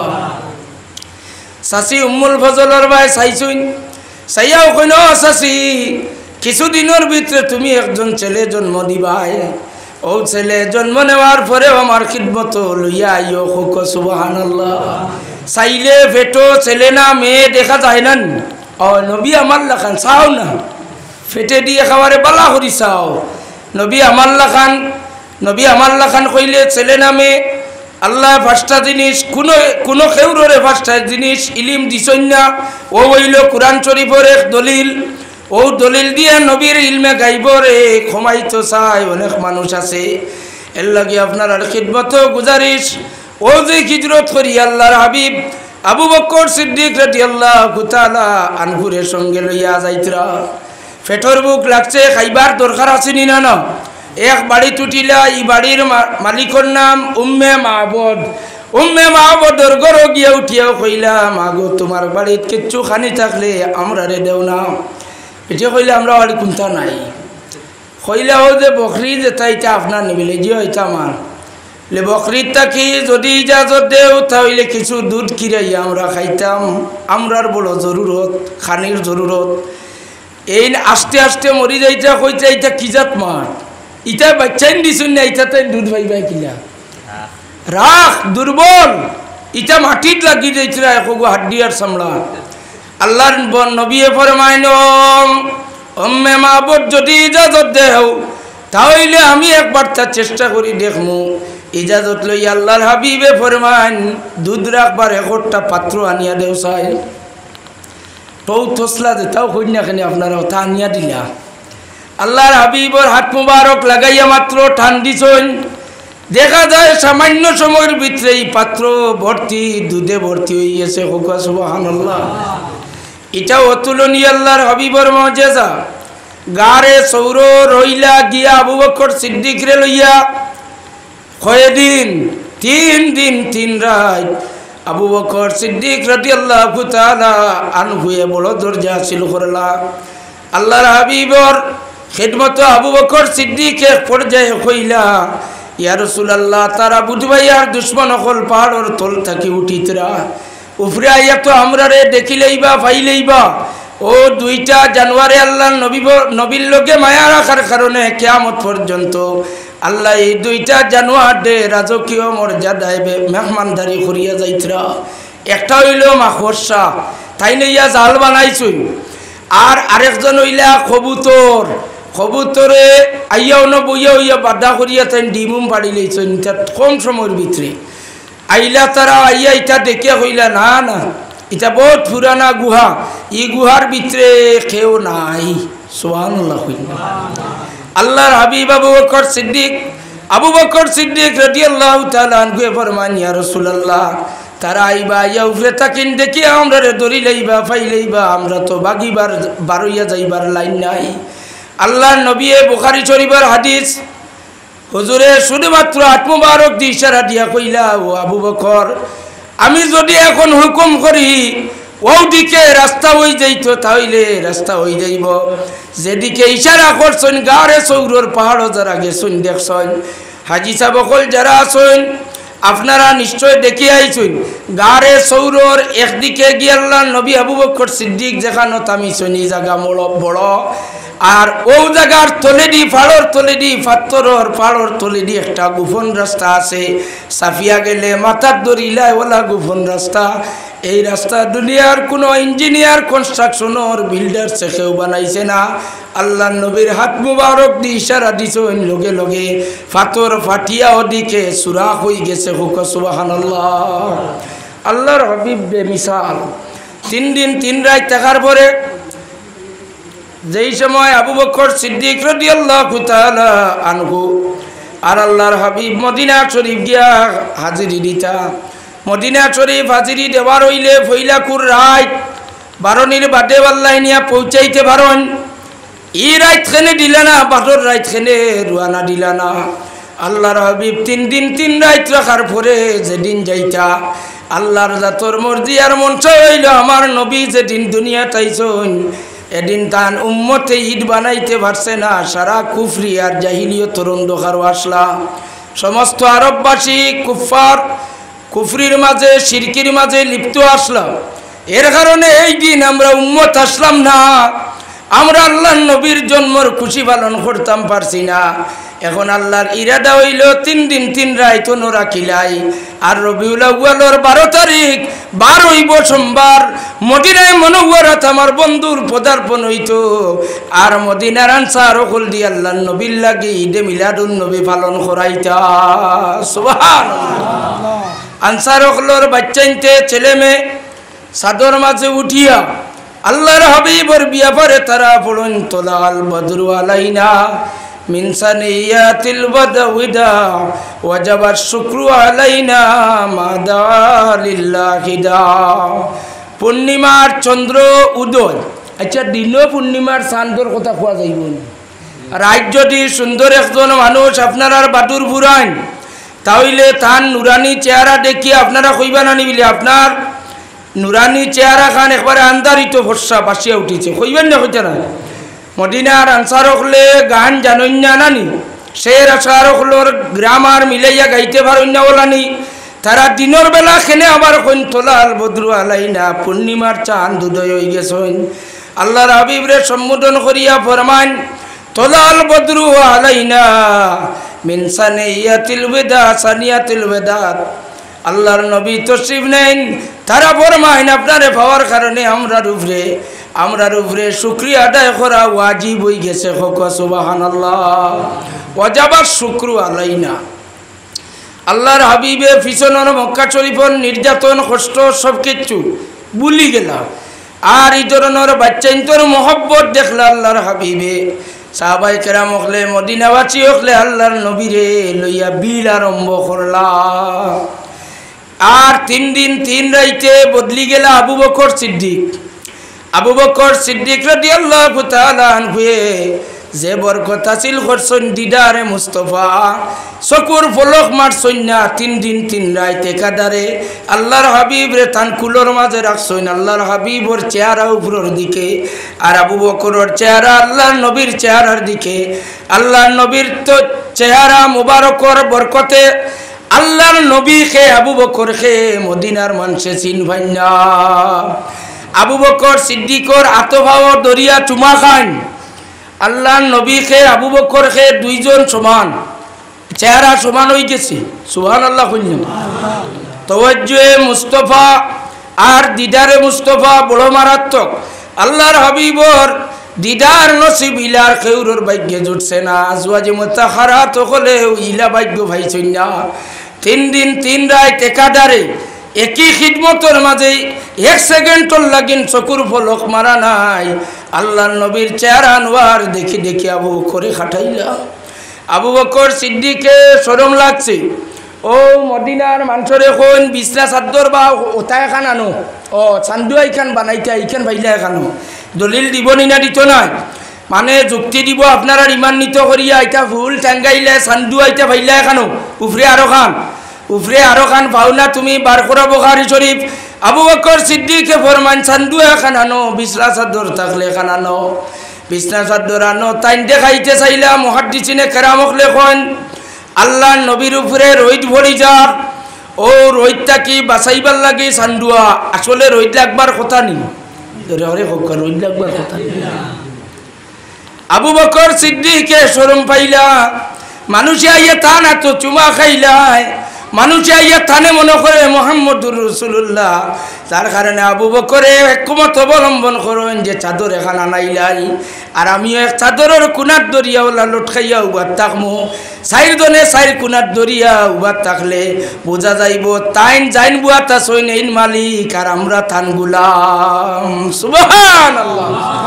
Speaker 1: সাসি উম্মুল ফজলর ভাই চাইছুন চাইয়াও কইনো সাসি কিছুদিনের ভিতরে তুমি একজন ছেলে জন্ম দিবাই ও ছেলে জন্ম নেওয়ার পরেও আমার খিদমত লইয়া আইও হোক সুবহানাল্লাহ চাইলে ফেটো ছেলে না মেয়ে দেখা যায় না ও নবী আমার লাখান চাও না ফেটে দিয়ে খাবারে বালা করি চাও নবী আমার লাখান নবী আমার লাখান কইলে ছেলে না মেয়ে আল্লাহ পাঁচটা জিনিস কোনো কোনো কেউরে পাঁচটা জিনিস ইলিম দিছই না ও হইল কোরআন শরীফের এক দলিল ও দলিল দিয়ে নবীর ইলমে গাইব রে ক্ষমাইতো চাই অনেক মানুষ আছে এর লাগে আপনার আর খিদমত গুজারিশ ও যে হিজরত করি আল্লাহর হাবিব আবু বকর সিদ্দিক রাদিয়াল্লাহু তাআলা আনহুরের সঙ্গে লইয়া যাইতরা ফেটর বুক লাগছে খাইবার দরকার আছে নি না না এক বাড়ি টুটিলা এই বাড়ির মালিকর নাম উম্মে মাহবুদ উম্মে মাহবুদর ঘর গিয়া উঠিয়াও কইলা মাগো তোমার বাড়িতে কিচ্ছু খানি থাকলে আমরা রে দেও না এটা কইলে আমরা বাড়ি কোনটা নাই কইলা ও যে বকরি যেটা এটা আপনার নিবিলে যে এটা আমার লে বকরিটা কি যদি ইজাজত দেও তাহলে কিছু দুধ কিরাই আমরা খাইতাম আমরার বড় জরুরত খানির জরুরত এই আস্তে আস্তে মরি যাইতা কইতে এটা কি জাত মাঠ ইটা বাচ্চাইন দিছুন না ইটা তাই দুধ পাইবাই কিলা রাখ দুর্বল ইটা মাটিত লাগি যাইতরা একগো হাড্ডি আর চামড়া আল্লাহর নবী ফরমাইন উম্মে মাহবুদ যদি ইজাজত দেও তাহলে আমি একবার তার চেষ্টা করি দেখমু ইজাজত লই আল্লাহর হাবিবে ফরমাইন দুধ রাখবার একটা পাত্র আনিয়া দেও চাই তৌ তসলা যেটাও কন্যা খানি আপনারা তা আনিয়া দিলা আল্লাহর হাবিবর হাত মুবারক লাগাইয়া মাত্র টান দিছন দেখা যায় সামান্য সময়ের ভিতরে এই পাত্র ভর্তি দুধে ভর্তি হয়ে গেছে সুবহানাল্লাহ এটা অতুলনীয় আল্লাহর হাবিবর মুজিজা গারে সৌর রইলা গিয়া আবু বকর সিদ্দিক রে লইয়া কয়দিন তিন দিন তিন রাত আবু বকর সিদ্দিক রাদিয়াল্লাহু তাআলা আনহু বড় দরজা ছিল করলা আল্লাহর হাবিবর খিদমত আবু বকর সিদ্দিক এক পর্যায়ে কইলা ইয়া রাসূলুল্লাহ তারা বুঝবাই আর দুশমন হল পাহাড়ের তল থেকে উঠিতরা উপরে আইয়া তো আমরা রে দেখিলেইবা পাইলেইবা ও দুইটা জানুয়ারি আল্লাহর নবী নবীর লগে মায়া রাখার কারণে কিয়ামত পর্যন্ত আল্লাহ এই দুইটা জানুয়ার দে রাজকীয় মর্যাদায় মেহমানদারি করিয়া যাইতরা একটা হইল মাখবর্ষা তাই নিয়া জাল বানাইছুই আর আরেকজন হইলা কবুতর কবুতরে আইয়াও ন বইয়া হইয়া বাধা করিয়া তাই ডিমুম পাড়ি লইছেন কম সময়ের ভিতরে আইলা তারা আইয়া ইটা দেখে হইলা না না এটা বহুত পুরানা গুহা এই গুহার ভিতরে কেউ নাই সুবহানাল্লাহ হইলা আল্লাহর হাবিব আবু বকর সিদ্দিক আবু বকর সিদ্দিক রাদিয়াল্লাহু তাআলা আনহু ফরমান ইয়া রাসূলুল্লাহ তারা আইবা ইয়া উপরে তাকিন দেখি আমরা রে দড়ি লইবা ফাইলেইবা আমরা তো বাগিবার বারইয়া যাইবার লাইন নাই আল্লাহর নবী বুখারী শরীফের হাদিস হুজুরে শুধুমাত্র হাত মুবারক দিয়ে ইশারা দিয়া কইলা ও আবু বকর আমি যদি এখন হুকুম করি ওদিকে রাস্তা হয়ে যাইত তাহলে রাস্তা হয়ে যাইব যেদিকে ইশারা করছেন গারে সৌরর পাহাড় যারা গেছেন দেখছেন হাজি সাহেব সকল যারা আছেন আপনারা নিশ্চয় দেখি আইছেন গারে সৌরর একদিকে গিয়ে আল্লাহ নবী আবু বকর সিদ্দিক যেখানে থামিছেন এই জায়গা বড় বড় আর ও জায়গার তলেডি ফাড়র তলেডি পাথরের ফাড়র তলেডি একটা গোপন রাস্তা আছে সাফিয়া গেলে মাথার দড়িলায় ওলা গোপন রাস্তা এই রাস্তা দুনিয়ার কোনো ইঞ্জিনিয়ার কনস্ট্রাকশনের বিল্ডার সে কেউ বানাইছে না আল্লাহ নবীর হাত মুবারক দি ইশারা দিছেন লগে লগে পাথর ফাটিয়া ওদিকে সুরাখ হয়ে গেছে হুক সুবহানাল্লাহ আল্লাহর হাবিব বেমিসাল তিন দিন তিন রাত থাকার পরে যেই সময় আবু বকর সিদ্দিক রাদিয়াল্লাহু তাআলা আনহু আর আল্লাহর হাবিব মদিনা শরীফ গিয়া হাজিরি দিতা মদিনা শরীফ হাজিরি দেওয়ার হইলে ফইলাকুর রাত বারণীর বাদে আল্লাহ নিয়া পৌঁছাইতে পারেন ই রাত খেনে দিলা না বাদর রাত খেনে রুয়ানা দিলা না আল্লাহর হাবিব তিন দিন তিন রাত রাখার পরে যেদিন যাইতা আল্লাহর জাতর মর্জি আর মঞ্চ হইল আমার নবী যেদিন দুনিয়া তাইছেন এদিন তান উম্মতে ঈদ বানাইতে পারছে না সারা কুফরি আর জাহিলিয়তের অন্ধকার আসলা সমস্ত আরববাসী কুফার কুফরির মাঝে শিরকির মাঝে লিপ্ত আসলাম এর কারণে এই দিন আমরা উম্মত আসলাম না আমরা আল্লাহর নবীর জন্মর খুশি পালন করতাম পারছি না এখন আল্লাহর ইরাদা হইল তিন দিন তিন রাত রাখিলাই আর রবিউল আউয়ালের বারো তারিখ বার হইব সোমবার মদিনায় মুনাওয়ারাত আমার বন্ধুর পদার্পণ হইত আর মদিনার আনসার হল দি আল্লাহর নবীর লাগি ঈদে মিলাদুন নবী পালন করাইতা সুবহানাল্লাহ আনসার হলর বাচ্চাইতে ছেলে মেয়ে সাদর মাঝে উঠিয়া আল্লাহর হাবিবর বিয়াপারে তারা পড়ুন তোলাল বদরু আলাইনা মিন সানিয়াতিল বাদউদা ওয়াজাবার শুকরু আলাইনা মাদা লিল্লাহি দা পূর্ণিমার চন্দ্র উদয় আচ্ছা দিন পূর্ণিমার চাঁদর কথা কোয়া যাইব রাত যদি সুন্দর একজন মানুষ আপনার আর বাদুর বুড়ান তাহলে তার নুরানি চেহারা দেখিয়ে আপনারা কইবা না নিবিলে আপনার নুরানি চেহারা খান একবারে আন্দারিত ভরসা বাসিয়া উঠিছে কইবেন না কইতে না মদিনার আনসার হলে গান জানই না নানি শের আসার হলোর গ্রামার মিলাইয়া গাইতে পারেন না ওলানি তারা দিনের বেলা খেনে আবার কইন তোলাল বদরু আলাইনা পূর্ণিমার চাঁদ উদয় হয়ে গেছেন আল্লাহর হাবিবরে সম্বোধন করিয়া ফরমান তোলাল বদরু আলাইনা মিন সানিয়াতিল ওয়াদা সানিয়াতিল ওয়াদাত আল্লাহর নবী তশরিফ নেন তারা ফরমাইন আপনারে পাওয়ার কারণে আমরার উপরে আমরার উপরে শুকরিয়া আদায় করা ওয়াজিব হয়ে গেছে হক সুবহানাল্লাহ ওয়াজাবার শুকরু আলাইনা আল্লাহর হাবিবে পিছনের মক্কা শরীফের নির্যাতন কষ্ট সব কিছু ভুলি গেলা আর এই ধরনের বাচ্চাইন্তর মহব্বত দেখলা আল্লাহর হাবিবে সাহাবায়ে কেরাম হলে মদিনাবাসী হলে আল্লাহর নবীরে লইয়া বিল আরম্ভ করলা আর তিন দিন তিন রাইতে বদলি গেলা আবু বকর সিদ্দিক আবু বকর সিদ্দিক রাদিয়াল্লাহু তাআলা আনহু যে বরকত হাসিল করছেন দিদারে মুস্তফা চকুর ফলক মারছেন না তিন দিন তিন রাত একাধারে আল্লাহর হাবিব রে তান কুলোর মাঝে রাখছেন আল্লাহর হাবিবর চেহারা উপরের দিকে আর আবু বকরের চেহারা আল্লাহর নবীর চেহারার দিকে আল্লাহর নবীর তো চেহারা মুবারকর বরকতে আল্লাহর নবী খে আবু বকর খে মদিনার মানুষে চিনভাই না আবু বকর সিদ্দিকর আতভাও দরিয়া চুমা খান আল্লাহর নবী খে আবু বকর খে দুইজন সমান চেহারা সমান হয়ে গেছে সুবহানাল্লাহ কইলেন তাওয়াজ্জুহে মুস্তাফা আর দিদারে মুস্তাফা বড় মারাত্মক আল্লাহর হাবিবর দিদার নসিব ইলার খেউরর ভাগ্যে জুটছে না আজওয়াজে মুতাহারাত হলে ইলা ভাগ্য ভাইছেন না তিন দিন তিন রাত একাধারে একই খিদমতের মাঝে এক সেকেন্ডর লাগিন চকুর ফলক মারা নাই আল্লাহর নবীর চেহারা আনোয়ার দেখি দেখি আবু বকরে খাটাইলা আবু বকর সিদ্দিকে শরম লাগছে ও মদিনার মানুষের এখন বিছনা চাদর বা ওটা এখান আনো ও চান্দু এইখান বানাইতে এইখান ভাইলা এখানো দলিল দিব না দিত নাই মানে যুক্তি দিব আপনারা ইমান্বিত করিয়া আইতা ফুল টাঙ্গাইলে চান্দু আইতা ভাইলা এখানো উফরে আরো খান উফরে আরো খান ভাওনা তুমি বার করা বুখারী শরীফ আবু বকর সিদ্দিকে ফরমান চান্দু এখান আনো বিছনা চাদর থাকলে এখান আনো বিছনা চাদর আনো তাইন দেখাইতে চাইলা মুহাদ্দিসিনে কেরামক লেখন আল্লাহ নবীর উপরে রোহিত ভরি যার ও রোহিতটা কি বাঁচাইবার লাগে সান্ডুয়া আসলে রোহিত লাগবার কথা নি রোহিত লাগবার কথা আবু বকর সিদ্দিকে শরম পাইলা মানুষে আইয়া থান এত চুমা খাইলাই মানুষে আইয়া থানে মনে করে মোহাম্মদুর রাসূলুল্লাহ তার কারণে আবু বকরে একমত অবলম্বন করেন যে চাদর এখান আনাইলাই আর আমিও এক চাদরের কুনার দরিয়া ওলা লটকাইয়া উবার থাকমু চাইর দনে চাইর কুনার দরিয়া উবার থাকলে বোঝা যাইব তাইন জাইন বুয়া তা সইন এইন মালিক আর আমরা থান গুলাম সুবহানাল্লাহ।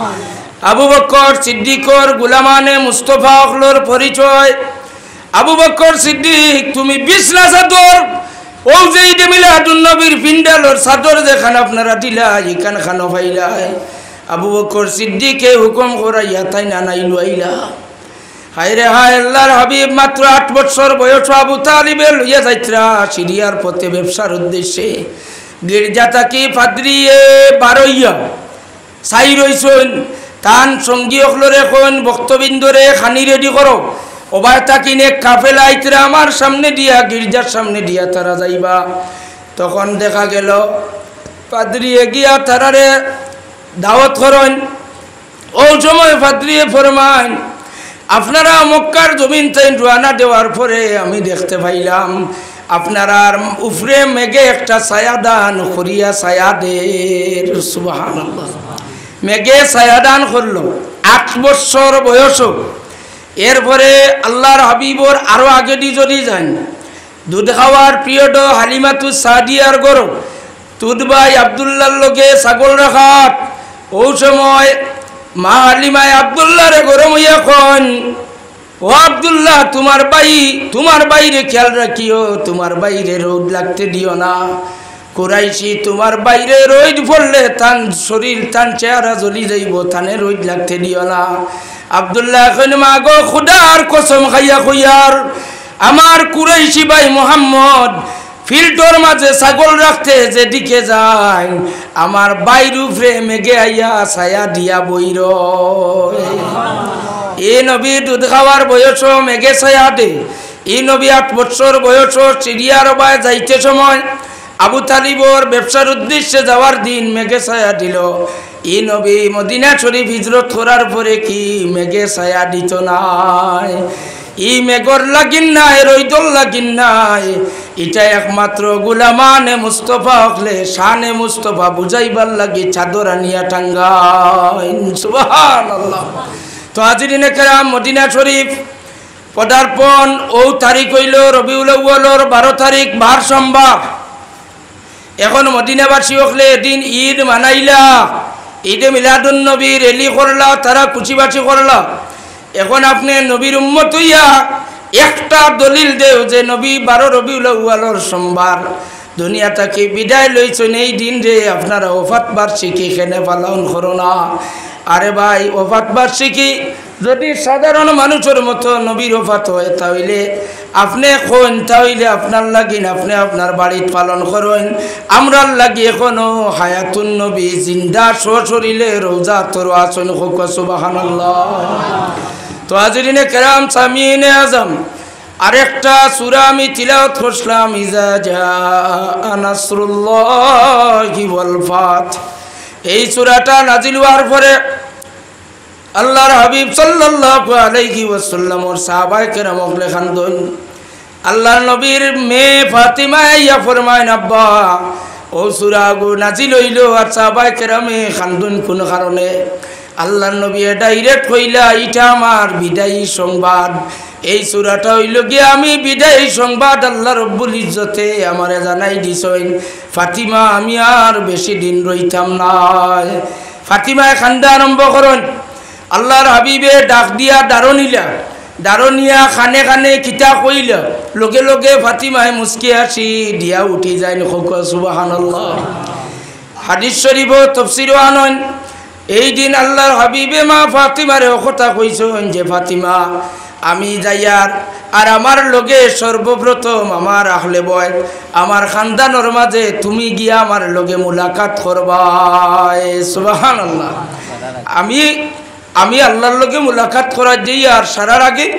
Speaker 1: আবু বকর সিদ্দিকর গুলামানে মুস্তফা অখলোর পরিচয়। আবু বকর সিদ্দিক তুমি বিছনা চাদর ও যে ঈদে মিলাদুন নবীর পিন্ডালর চাদর যেখান আপনারা দিলা এখান খানো পাইলাই আবু বকর সিদ্দিকে হুকুম করাইয়া তাই না নাই লইলা হায়রে হায় আল্লাহর হাবিব মাত্র আট বছর বয়স আবু তালিবে লইয়া যাইত্রা সিরিয়ার পথে ব্যবসার উদ্দেশ্যে গির্জা তাকি পাদ্রিয়ে বারইয়া চাই রইছেন তান সঙ্গী অখলরে কোন বক্তবিন্দরে খানি রেডি করো ওবার তাকিনে কাফেলা আইতরা আমার সামনে দিয়া গির্জার সামনে দিয়া তারা যাইবা তখন দেখা গেল পাদ্রিয়ে গিয়া তারারে দাওয়াত করেন ও সময় পাদ্রিয়ে ফরমান আপনারা মক্কার জমিন তাই রওনা দেওয়ার পরে আমি দেখতে পাইলাম আপনারা উপরে মেঘে একটা ছায়াদান করিয়া ছায়াদের সুবহানাল্লাহ মেঘে ছায়াদান করলো আট বছর বয়স এরপরে আল্লাহর হাবিবর আরো আগে দি যদি যান দুধ খাওয়ার পিরিয়ড হালিমাতু সাদিয়ার গরো তুদবাই আব্দুল্লাহর লগে ছাগল রাখাত ও সময় মা হালিমায় আব্দুল্লাহরে গরম হইয়া কন ও আব্দুল্লাহ তোমার ভাই তোমার বাইরে খেয়াল রাখিও তোমার বাইরে রোদ লাগতে দিও না কুরাইশি তোমার বাইরে রোদ পড়লে তান শরীর তান চেহারা জ্বলি যাইব তানে রোদ লাগতে দিও না আব্দুল্লাহ কইন মা গো খুদার কসম খাইয়া কইয়ার আমার কুরাইশি ভাই মোহাম্মদ ফিল্টর মাঝে ছাগল রাখতে যেদিকে যায় আমার বাইর উপরে মেঘে আইয়া ছায়া দিয়া বইর এ নবী দুধ খাওয়ার বয়স মেঘে ছায়া দে এই নবী আট বছর বয়স সিরিয়ার বায় যাইতে সময় আবু তালিবর ব্যবসার উদ্দেশ্যে যাওয়ার দিন মেঘে ছায়া দিল এই নবী মদিনা শরীফ হিজরত করার পরে কি মেঘে ছায়া দিত নাই ই মেঘর লাগিন নাই রইদল লাগিন নাই এটা একমাত্র গুলামানে মুস্তফা হকলে শানে মুস্তফা বুঝাইবার লাগি চাদর আনিয়া টাঙ্গাই সুবহানাল্লাহ। তো হাজিরিনে কেরাম মদিনা শরীফ পদার্পণ ও তারিখ হইল রবিউল আউয়ালর বারো তারিখ বার সোমবার। এখন মদিনাবাসী হকলে এদিন ঈদ মানাইলা ঈদে মিলাদুন নবী রেলি করলা তারা কুচিবাচি করলা এখন আপনি নবীর উম্মত হইয়া একটা দলিল দেও যে নবী বারো রবিউল আউয়ালর সোমবার দুনিয়া থেকে বিদায় লইছেন এই দিন রে আপনারা ওফাত বার্ষিকী এখানে পালন করো না। আরে ভাই ওফাত বার্ষিকী যদি সাধারণ মানুষের মতো নবীর ওফাত হয় তাহলে আপনি কোন তাহলে আপনার লাগিন আপনি আপনার বাড়িতে পালন করেন আমরার লাগি এখনো হায়াতুন নবী জিন্দা সশরীরে রোজা তোর আসন হোক সুবহানাল্লাহ। তো হাজিরিনে কেরাম সামিনে আজম আরেকটা সূরা আমি তিলাওয়াত করলাম ইজা জাআ নাসরুল্লাহি ওয়াল ফাত এই সূরাটা নাজিল হওয়ার পরে আল্লাহর হাবিব সাল্লাল্লাহু আলাইহি ওয়াসাল্লামর সাহাবায়ে কেরাম লেখান দন আল্লাহর নবীর মেয়ে ফাতিমা ইয়া ফরমায় আব্বা ও সূরা গো নাজিল হইল আর সাহাবায়ে কেরামে খান্দুন কোন কারণে আল্লাহর নবী ডাইরেক্ট কইলা এটা আমার বিদায়ী সংবাদ এই সূরাটা হইল গিয়ে আমি বিদায়ী সংবাদ আল্লাহ রব্বুল ইজ্জতে আমারে জানাই দিছেন ফাতিমা আমি আর বেশি দিন রইতাম না। ফাতিমায় খান্দা আরম্ভ করেন আল্লাহর হাবিবে ডাক দিয়া দারনিলা দারনিয়া খানে খানে কিতা কইল লগে লগে ফাতিমায় মুস্কি হাসি দিয়া উঠি যায় সুবহানাল্লাহ। হাদিস শরীফ তাফসীর আনন এই দিন আল্লাহর হাবিবে মা ফাতিমারে কথা কইছেন যে ফাতিমা আমি যাইয়ার আর আমার লগে সর্বপ্রথম আমার আহলে বয় আমার খানদানোর মাঝে তুমি গিয়া আমার লগে মুলাকাত করবা সুবহানাল্লাহ। আমি আমি আল্লাহর লগে মুলাকাত করার যাই আর সারার আগে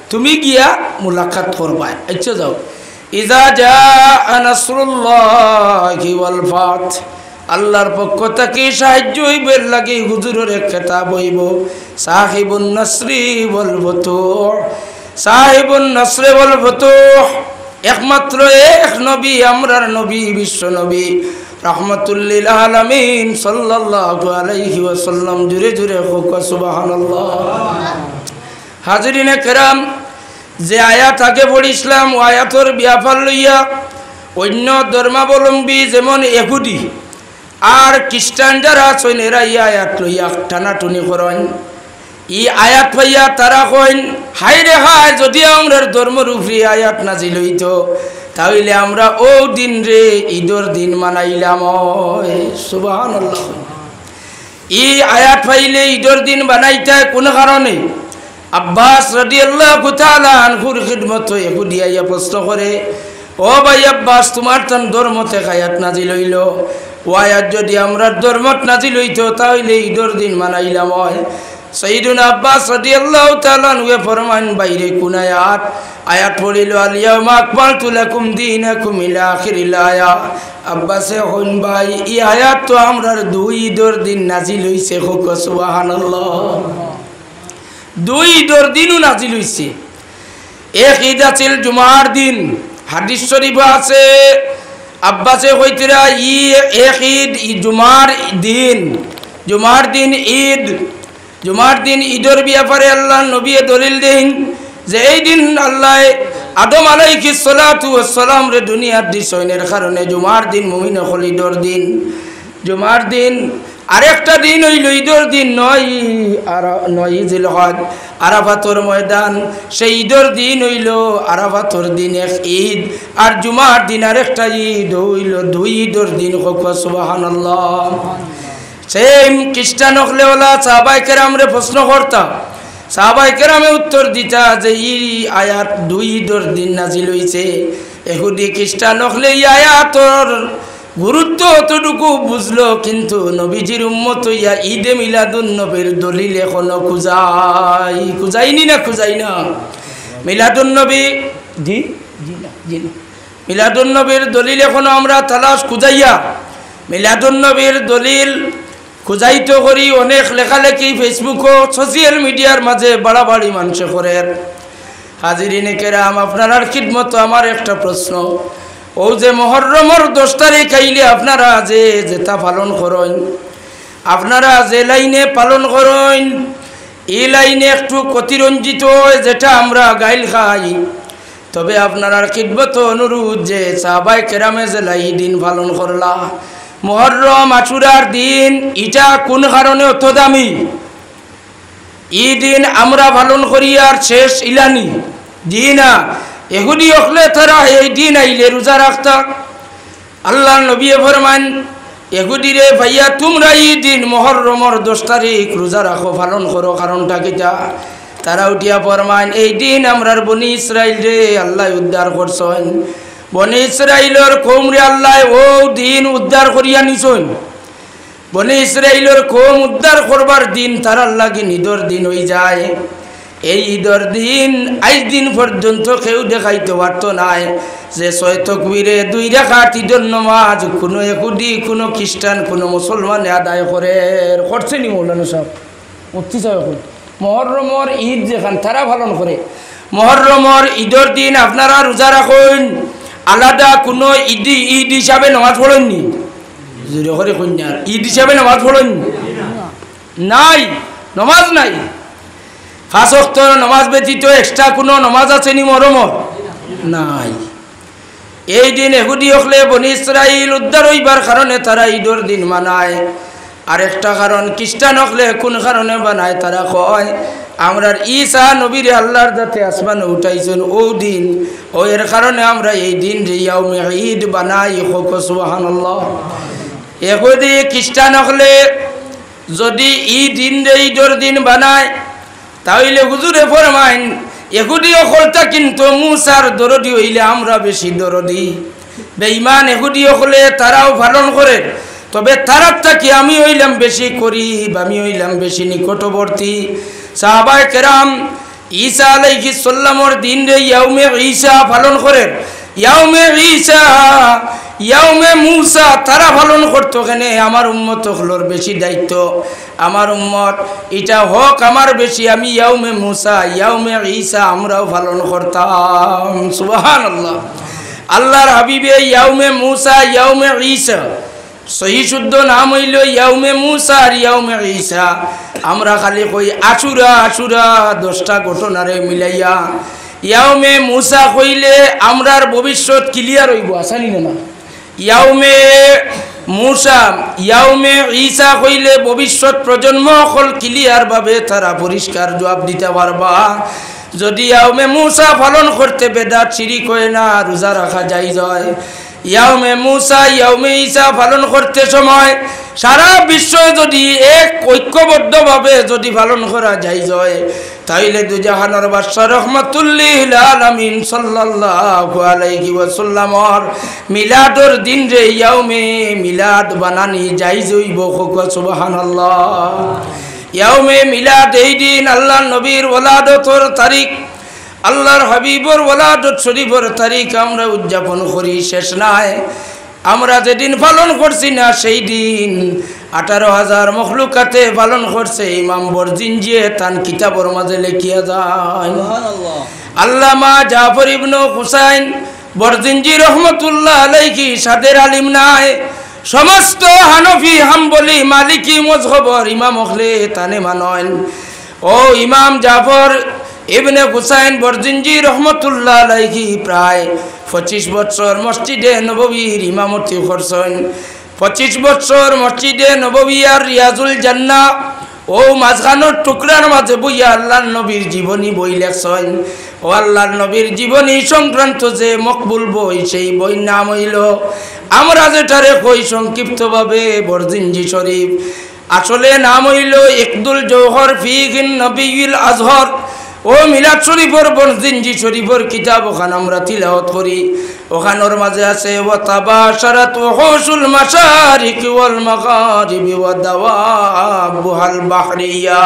Speaker 1: তুমি গিয়া মুলাকাত করবা। আচ্ছা যাও। ইজা জাআ নাসরুল্লাহি ওয়াল ফাত, আল্লাহর পক্ষ থেকে সাহায্য হইবে লাগি হুজুরের খেতাব হইব সাহিবুন নাসরি ওয়াল ফুতুহ, সাহিবুন নাসরি ওয়াল ফুতুহ। একমাত্র এক নবী, আমরার নবী, বিশ্ব নবী রাহমাতুল লিল আলামিন সাল্লাল্লাহু আলাইহি ওয়াসাল্লাম। জুরে জুরে হোক সুবহানাল্লাহ। হাজরিনে কেরাম, যে আয়াত আগে পড়িছিলাম ও আয়াতর ব্যাপার লইয়া অন্য ধর্মাবলম্বী যেমন ইহুদি আর খ্রিস্টান যারা আছেন এরা এই আয়াত লইয়া টানাটুনি করেন। ই আয়াত পাইয়া তারা কইন হাই রে হাই, যদি আমরার ধর্মের উপরে আয়াত নাজিল হইত তাহলে আমরা ও দিন রে ঈদের দিন মানাইলাম। সুবহানাল্লাহ। ই আয়াত পাইলে ঈদের দিন বানাইতে কোন কারণে? আব্বাস রাদিয়াল্লাহু তাআলা আনহুর খিদমত ইহুদি আইয়া প্রশ্ন করে, ও ভাই আব্বাস, তোমার তান ধর্মতে আয়াত নাজিল হইল, ও আয়াত যদি আমরা ধর্মত নাজিল হইতো তাহলে ঈদের দিন মানাইলাম হয়। সাইয়্যিদুনা আব্বাস রাদিয়াল্লাহু তাআলা আনহু ফরমান, বাইরে কোন আয়াত? আয়াত পড়িল আল ইয়াউমা আকমালতু লাকুম দীনাকুম ইলা আখিরিল আয়া। আব্বাসে হন ভাই, এই আয়াত তো আমরার দুই ঈদের দিন নাজিল হইছে। হোক সুবহানাল্লাহ। দুই ঈদের দিনও নাজিল হইছে। এক ঈদ আছিল জুমার দিন, হাদিস শরীফ আছে আব্বাসে কইতরা ই এক ঈদ জুমার দিন, জুমার দিন ঈদ, জুমার দিন ঈদের ব্যাপারে আল্লাহ নবী দলিল দেন যে এই দিন আল্লাহ আদম আলাইহিস সালাতু ওয়াস সালাম রে দুনিয়ার দিছনের কারণে জুমার দিন মুমিন হল ঈদের দিন। জুমার দিন আরেকটা দিন হইল ঈদের দিন, নয় আর নয় জিলহজ আরাফাতর ময়দান, সেই ঈদের দিন হইল আরাফাতর দিন এক ঈদ, আর জুমার দিন আরেকটা ঈদ হইল দুই ঈদের দিন। হোক সুবহানাল্লাহ। সেম খ্রিস্টান হলে ওলা সাহাবায়ে কেরামরে প্রশ্ন করতা, সাহাবায়ে কেরামে উত্তর দিতা যে এই আয়াত দুই ঈদের দিন নাজিল হইছে। ইহুদি খ্রিস্টান হলে এই আয়াতর গুরুত্ব অতটুকু বুঝলো, কিন্তু নবীজির উম্মত হইয়া ঈদে মিলাদুন নবীর দলিল এখনো খুঁজাই, খুঁজাইনি না খুঁজাই না? মিলাদুন নবী জি জি না জি না মিলাদুন নবীর দলিল এখনো আমরা তালাশ খুঁজাইয়া মিলাদুন নবীর দলিল খুঁজাইতে করি। অনেক লেখালেখি ফেসবুক ও সোশ্যাল মিডিয়ার মাঝে বাড়াবাড়ি মানুষ করে। হাজিরিনে কেরাম, আপনার খিদমত আমার একটা প্রশ্ন, ও যে মুহররমের দশ তারিখ আইলে আপনারা যে যেটা পালন করেন, আপনারা যে লাইনে পালন করেন এই লাইনে একটু অতিরঞ্জিত যেটা আমরা গাইল খাই। তবে আপনারা খিদমত অনুরোধ যে সাহাবায়ে কেরামে যে লাই দিন পালন করলা, মুহররম আশুরার দিন, এটা কোন কারণে অত দামি? এই দিন আমরা পালন করি আর শেষ ইলানি দিনা। ইহুদি হলে তারা এই দিন আইলে রোজা রাখতা। আল্লাহ নবী ফরমান, ইহুদি রে ভাইয়া তোমরা এই দিন মুহররমের দশ তারিখ রোজা রাখো, পালন করো। কারণটা কিটা? তারা উঠিয়া ফরমান, এই দিন আমরার বনি ইসরাইল রে আল্লাহ উদ্ধার করছেন। বনি ইসরাইলের কওম রে আল্লাহ ও দিন উদ্ধার করিয়া নিছেন। বনি ইসরাইলের কওম উদ্ধার করবার দিন তারার লাগি ঈদের দিন হয়ে যায়। এই ঈদের দিন আজ দিন পর্যন্ত কেউ দেখাইতে পারত নাই যে ছয় তাকবীরে দুই রাকাত ঈদের নামাজ কোনো ইহুদি, কোনো খ্রিস্টান, কোনো মুসলমান আদায় করে। করছে নি মৌলানা সাহেব? করতে চাই এখন মুহররমের ঈদ যেখান তারা পালন করে, মুহররমের ঈদের দিন আপনারা রোজা রাখুন। আলাদা কোনো ঈদ ঈদ হিসাবে নামাজ পড়েননি? জোরে করে কন্যার ঈদ হিসাবে নামাজ পড়েন নাই? নামাজ নাই। পাঁচ ওয়াক্ত নামাজ ব্যতীত এক্সট্রা কোনো নামাজ আছে নি মহররমের? নাই। এই দিন ইহুদি হলে বনি ইসরাইল উদ্ধার হইবার কারণে তারা ঈদের দিন মানায়। আরেকটা কারণ খ্রিস্টান হলে কোন কারণে বানায়? তারা কয় আমরার ঈসা নবীর আল্লাহর যাতে আসমানে উঠাইছেন ও দিন, ও এর কারণে আমরা এই দিন ইয়াউমে ঈদ বানাই। হোক সুবহানাল্লাহ। ইহুদি খ্রিস্টান হলে যদি এই দিন ঈদের দিন বানায় তাহলে হুজুরে ফরমাইন ইহুদি হলটা কিন্তু মুসার দরদি হইলে আমরা বেশি দরদি। বেঈমান ইহুদি হলে তারাও পালন করে, তবে তারার থেকে আমি হইলাম বেশি করি, আমি হইলাম বেশি নিকটবর্তী। সাহাবায়ে কেরাম ঈসা আলাইহিস সালামের দিন রে ইয়াউমে ঈসা পালন করেন। ইয়াউমে ঈসা ইয়াউমে মুসা তারা পালন করতো। কেন? আমার উম্মত হলোর বেশি দায়িত্ব, আমার উম্মত এটা হক আমার বেশি, আমি ইয়াউমে মুসা ইয়াউমে ঈসা আমরাও পালন করতাম। সুবহানাল্লাহ। আল্লাহর হাবিবে ইয়াউমে মুসা ইয়াউমে ঈসা সহি শুদ্ধ নাম হইল ইয়াউমে মুসা আর ইয়াউমে ঈসা। আমরা খালি কই আশুরা আশুরা দশটা ঘটনারে মিলাইয়া ইয়াউমে মুসা কইলে আমরার ভবিষ্যৎ ক্লিয়ার হইব, আসানি না। ইয়াউমে মুসা ইয়াউমে ঈসা কইলে ভবিষ্যৎ প্রজন্ম সকল ক্লিয়ার ভাবে তারা পরিষ্কার জবাব দিতে পারবা। যদি ইয়াউমে মুসা পালন করতে বেদাত শিরিক হয় না, রোজা রাখা যায় যায়। ইয়াউমে মুসা ইয়াউমে ঈসা পালন করতে সময় সারা বিশ্ব যদি এক ঐক্যবদ্ধভাবে যদি পালন করা যায় যায়, তাইলে দুজাহানের বাদশা রহমাতুল লিল আলামিন সাল্লাল্লাহু আলাইহি ওয়াসাল্লামর মিলাদর দিন রে ইয়াউমে মিলাদ বানানি জায়েজ হইব। সুবহানাল্লাহ। ইয়াউমে মিলাদ এই দিন আল্লাহর নবীর ওলাদতর তারিখ, আল্লাহর হাবিবর ওলাদত শরীফর তারিখ আমরা উদযাপন করি, শেষ নাই। আমরা যেদিন পালন করছি না সেই দিন আঠারো হাজার মখলুকাতে পালন করছে। ইমাম বরজিনজিয়ে তান কিতাবর মাঝে লেখিয়া যায়। আল্লামা জাফর ইবনে হুসাইন বরজিনজি রহমতুল্লাহ আলাইহি সাদের আলিম নাই, সমস্ত হানফি হাম্বলি মালিকি মযহবর ইমাম হলে তানে মানেন। ও ইমাম জাফর ইবনে হুসাইন বরজিনজি রহমতুল্লাহ আলাইহি প্রায় পঁচিশ বছর মসজিদে নববীর ইমামতি করছেন। পঁচিশ বছর মসজিদে নববী আর রিয়াজুল জান্নাহ ও মাঝখানোর টুকরার মাঝে বইয়া আল্লাহর নবীর জীবনী বই লেখছেন। ও আল্লাহর নবীর জীবনী সংক্রান্ত যে মকবুল বই, সেই বইর নাম হইল, আমরা যেটারে কই সংক্ষিপ্তভাবে বরজিনজি শরীফ, আসলে নাম হইল ইকদুল জওহর ফি নবিয়্যিল আজহর। ও মিলাদ শরীফর বরজিনজি শরীফর কিতাব ওখান আমরা তিলাওয়াত করি। ওখানোর মাঝে আছে ওয়া তাবাশারাত হুসুল মাশারিক ওয়াল মাগারিবি ওয়া দাওয়াবুল বাহরিয়া।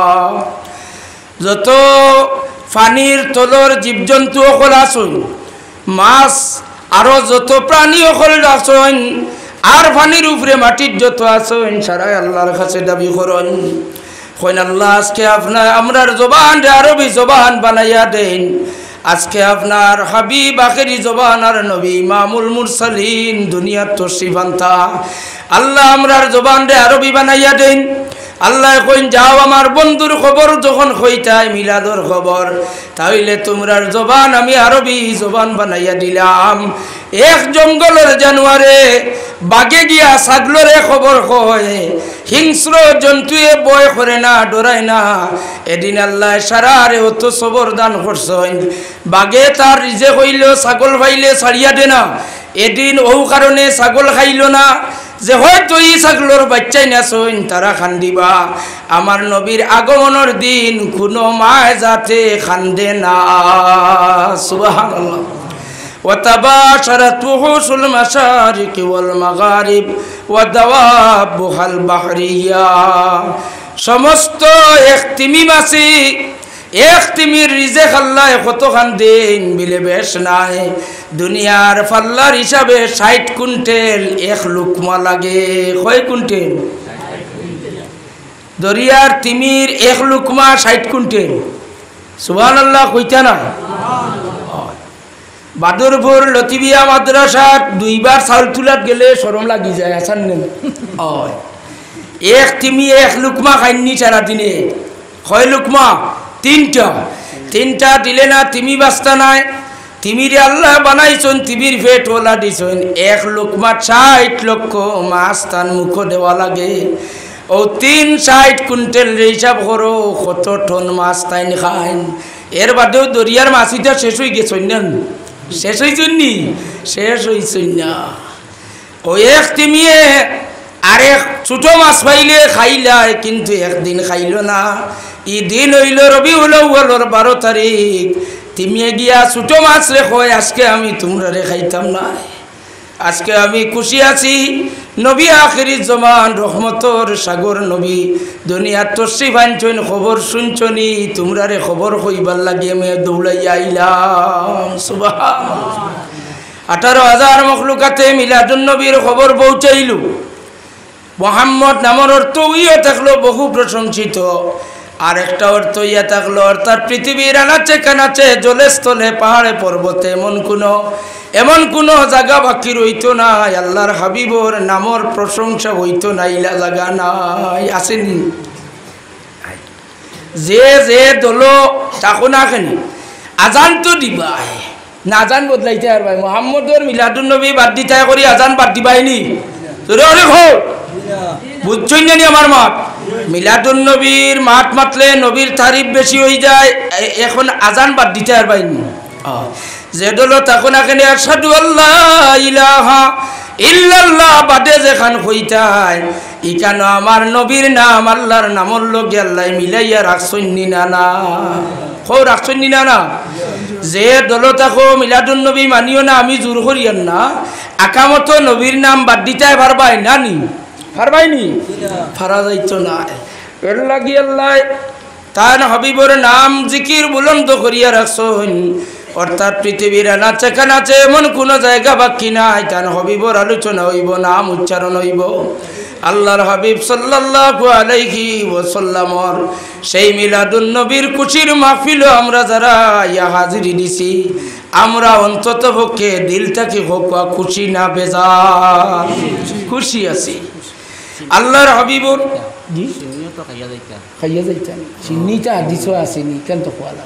Speaker 1: যত পানির তলর জীবজন্তু সকল আছেন, মাছ আরো যত প্রাণী সকল আছেন, আর পানির উপরে মাটির যত আছেন, সারাই আল্লাহর কাছে দাবি করেন। কইন আল্লাহ আজকে আপনার আমরার জবান রে আরবি জবান বানাইয়া দেন। আজকে আপনার হাবিব আখেরি জবান আর নবী ইমামুল মুরসালিন দুনিয়ার তশরিফ আনতা। আল্লাহ আমরার জবান রে আরবি বানাইয়া দেন। আল্লাহ কইন যাও আমার বন্ধুর খবর যখন কইতাই মিলাদর খবর, তাইলে তোমরার জবান আমি আরবি জবান বানাইয়া দিলাম। এক জঙ্গলের জানুয়ারে বাগে গিয়া ছাগলরে খবর কয়, হিংস্র জন্তুয়ে বয় করে না, ডরায় না। এদিন আল্লাহ সারারে অত সবর দান করছেন। বাগে তার রিজে কইল ছাগল ভাইলে ছাড়িয়া দে না, এদিন ও কারণে ছাগল খাইল না যে হয়তো এই ছাগলর বাচ্চাই নাচইন তারা খান্দিবা। আমার নবীর আগমনের দিন কোনো মায় যাতে খান্দে না। সুবহানাল্লাহ। وتباشرت وحوش المشارق والمغارب ودوابها البحرية। সমস্ত একতিমি মাছি একতিমির রিজেক আল্লাহ কতখান দিন বিলে বেশ নাই। দুনিয়ার পাল্লার হিসাবে ষাট কুইন্টেল এক লুকমা লাগে। কয় কুইন্টেল? দরিয়ার তিমির এক লুকমা ষাট কুইন্টেল। সুবহানাল্লাহ কইতা না? বাদরপুর লতিবিয়া মাদ্রাসাত দুইবার চাউল তুলাত গেলে শরম লাগি যায়। আসান নেন এক তিমি এক লুকমা খাইনি সারা দিনে। কয় লুকমা? তিনটা। তিনটা দিলে না তিমি বাস্তা নাই। তিমিরে আল্লাহ বানাইছেন, তিমির পেট ওলা দিছেন। এক লুকমা ষাট লক্ষ মাছ তার মুখ দেওয়া লাগে। ও তিন ষাট কুইন্টেল হিসাব করো কত টন মাছ তাইন খাইন। এর বাদেও দরিয়ার মাছিটা শেষ হয়ে গেছেন না? শেষ হয়েছেন নি? শেষ হয়েছেন না। ও এক তিমিয়ে আরেক ছোট মাছ পাইলে খাইলাই, কিন্তু একদিন খাইল না। ই দিন হইল রবিউল আউয়ালের বারো তারিখ। তিমিয়ে গিয়া ছোট মাছ রে কয় আজকে আমি তোমরা রে খাইতাম না। আজকে আমি খুশি আছি নবী আখিরি জমান রহমতর সাগর নবী দুনিয়ার তশরিফ আনছেন খবর শুনছনি তোমরা রে খবর কইবার লাগে আমি দৌড়াইয়া আইলাম সুবহানাল্লাহ আঠারো হাজার মখলুকাতে মিলাদুন নবীর খবর পৌঁছাইলু মোহাম্মদ নামের অর্থ ইয়ে থাকলো বহু প্রশংসিত আর একটা অর্থ ইয়ে থাকলো অর্থাৎ পৃথিবীর আনাচে কানাচে জলে স্থলে পাহাড়ে পর্বতে এমন কোনো এমন কোনো জায়গা বাকি রইতো না আল্লাহর হাবিবর নামর প্রশংসা হইতো না ইলা জায়গা নাই আসেনি যে যে দলো তাকো না কেন আজান তো দিবাই না আজান বদলাইতে আর ভাই মোহাম্মদর মিলাদুন নবী বাদ দিতে করি আজান বাদ দিবাইনি তোরে অনেক হোক বুঝছই না আমার মাত মিলাদুন নবীর মাত মাতলে নবীর তারিফ বেশি হয়ে যায় এখন আজান বাদ দিতে আর পাইনি যে দলো তখন এখানে আশহাদু আল্লাহ ইলাহা ইল্লাল্লাহ বাদে যেখান হইতায় ইকানো আমার নবীর নাম আল্লাহর নামর লগে আল্লাহ মিলাইয়া রাখছন্নি না না খো রাখছন্নি না না যে দলো তাকো মিলাদুন নবী মানিও না আমি জোর করিয়ান না আকামতো নবীর নাম বাদ দিতে পারবাই না নি পারবাইনি ফারা যাইতো না এর লাগি আল্লাহ তার হাবিবর নাম জিকির বুলন্দ করিয়া রাখছন অর্থাৎ পৃথিবীর নাচে কানাচে এমন কোনো জায়গা বাকি নাই তার হাবিবর আলোচনা হইব নাম উচ্চারণ হইব আল্লাহর হাবিব সাল্লাল্লাহু আলাইহি ওয়াসাল্লামর সেই মিলাদুন নবীর খুশির মাহফিল আমরা যারা ইয়া হাজিরি দিছি আমরা অন্তত পক্ষে দিল থেকে হোক খুশি না বেজার খুশি আছি আল্লাহর হাবিবর জি তো খাইয়া যাইতা খাইয়া যাইতা চিনিটা দিছো আসেনি কেন তো কোয়ালা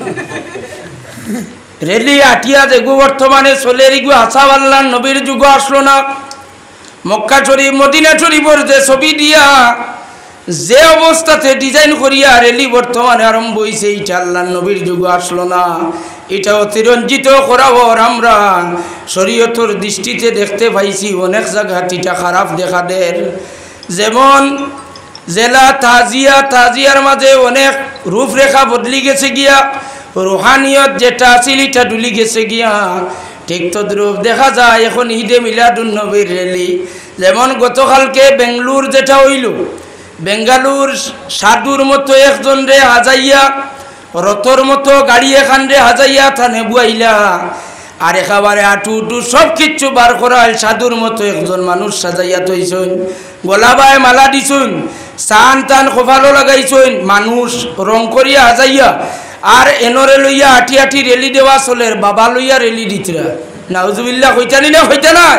Speaker 1: রেলি আটিয়া দেখো বর্তমানে চলে রিগু আসাব আল্লাহর নবীর যুগ আসলো না মক্কা শরীফ মদিনা শরীফের যে ছবি দিয়া যে অবস্থাতে ডিজাইন করিয়া রেলি বর্তমানে আরম্ভ হয়েছে এইটা আল্লাহর নবীর যুগ আসলো না এটা অতিরঞ্জিত করাবর আমরা শরীয়তের দৃষ্টিতে দেখতে পাইছি অনেক জায়গা এটা খারাপ দেখা দের যেমন জেলা তাজিয়া তাজিয়ার মাঝে অনেক রূপরেখা বদলি গেছে গিয়া রুহানিয়ত যেটা আছিল এটা ডুলি গেছে গিয়া ঠিক তদ্রুপ দেখা যায় এখন ঈদে মিলাদুন নবীর রেলি যেমন গতকালকে বেঙ্গলুর যেটা হইল বেঙ্গালুর সাধুর মতো একজন রে হাজাইয়া রথর মতো গাড়ি এখান রে হাজাইয়া থানে বুয়াইলা আর একেবারে আটু উটু সব কিচ্ছু বার করাল সাধুর মতো একজন মানুষ সাজাইয়া থইছেন গোলাবায় মালা দিছুন চান টান কপালও লাগাইছেন মানুষ রং করিয়া হাজাইয়া আর এনরে লইয়া আটি আটি রেলি দেওয়া চলের বাবা লইয়া রেলি দিতরা নাউজুবিল্লাহ হইতানি না হইতা না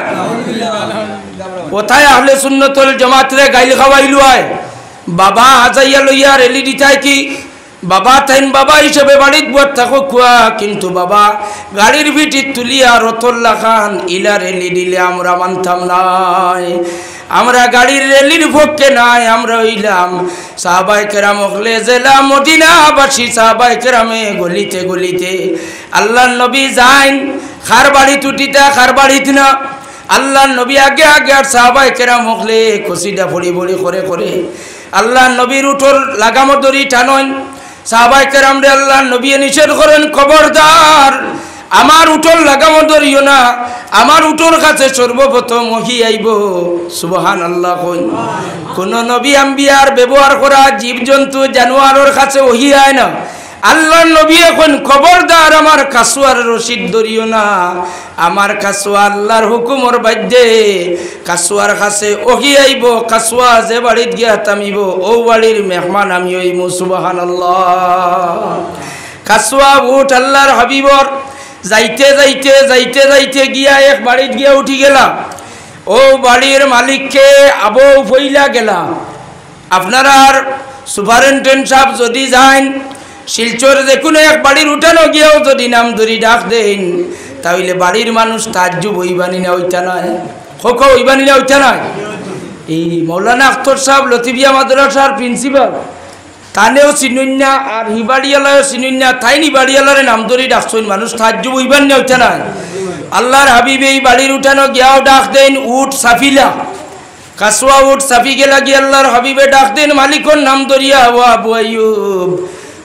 Speaker 1: কোথায় আহলে সুন্নতুল জামাতরে গাইল খাওয়াইলু আয় বাবা হাজাইয়া লইয়া রেলি দিতাই কি বাবা তাইন বাবা হিসেবে বাড়িত বর থাকো খুয়া কিন্তু বাবা গাড়ির ভিটি তুলিয়া রতল্লা খান ইলা রেলি দিলে আমরা মানতাম নাই আমরা গাড়ির রেলির পক্ষে নাই আমরা হইলাম সাহাবায়ে কেরাম হলে জেলা মদিনাবাসী সাহাবায়ে কেরামে গলিতে গলিতে আল্লাহর নবী যাইন খার বাড়ি টুটিতা খার বাড়িত না আল্লাহর নবী আগে আগে আর সাহাবায়ে কেরাম হলে কসিদা ফড়ি ফড়ি করে করে আল্লাহর নবীর উঠোর লাগামো দড়ি টানন সাহাবায়ে কেরাম রে আল্লাহর নবী নিষেধ করেন খবরদার আমার উঠোর লাগামো দড়িও না আমার উঠোর কাছে সর্বপ্রথম ওহী আইব সুবহানাল্লাহ কই কোন নবী আম্বিয়ার ব্যবহার করা জীবজন্তু জানোয়ারের কাছে ওহী আয় না আল্লাহর নবী এখন খবরদার আমার কাসুয়ার রশিদ ধরিও না আমার কাসুয়া আল্লাহর হুকুমর বাধ্যে কাসুয়ার কাছে ওহী আইব কাসুয়া যে বাড়িত গিয়া তামিব ও বাড়ির মেহমান আমি হইমু সুবহানাল্লাহ কাসুয়া উঠ আল্লাহর হাবিবর যাইতে যাইতে যাইতে যাইতে গিয়া এক বাড়িত গিয়া উঠি গেলা ও বাড়ির মালিককে আবৌ ফইলা গেলা আপনারা সুপারিনটেন্ডেন্ট সাহেব যদি যান শিলচর যে কোনো এক বাড়ির উঠানো গিয়েও যদি নাম ধরি ডাক দেন তাহলে বাড়ির মানুষ তাজ্জুব হইবানি না ওইটা নয় খোখো হইবানি না ওইটা নয় এই মৌলানা আখতর সাহেব লতিফিয়া মাদ্রাসার প্রিন্সিপাল তানেও চিনুন্যা আর হিবাড়িয়ালায়ও চিনুন্যা তাই নিবাড়িয়ালারে নাম ধরি ডাকছেন মানুষ তাজ্জুব হইবানি না ওইটা নয় আল্লাহর হাবিব এই বাড়ির উঠানো গিয়াও ডাক দেন উঠ সাফিলা কাসুয়া উঠ সাফি গেলা গিয়ে আল্লাহর হাবিবে ডাক দেন মালিকর নাম ধরিয়া ও আবু আইয়ুব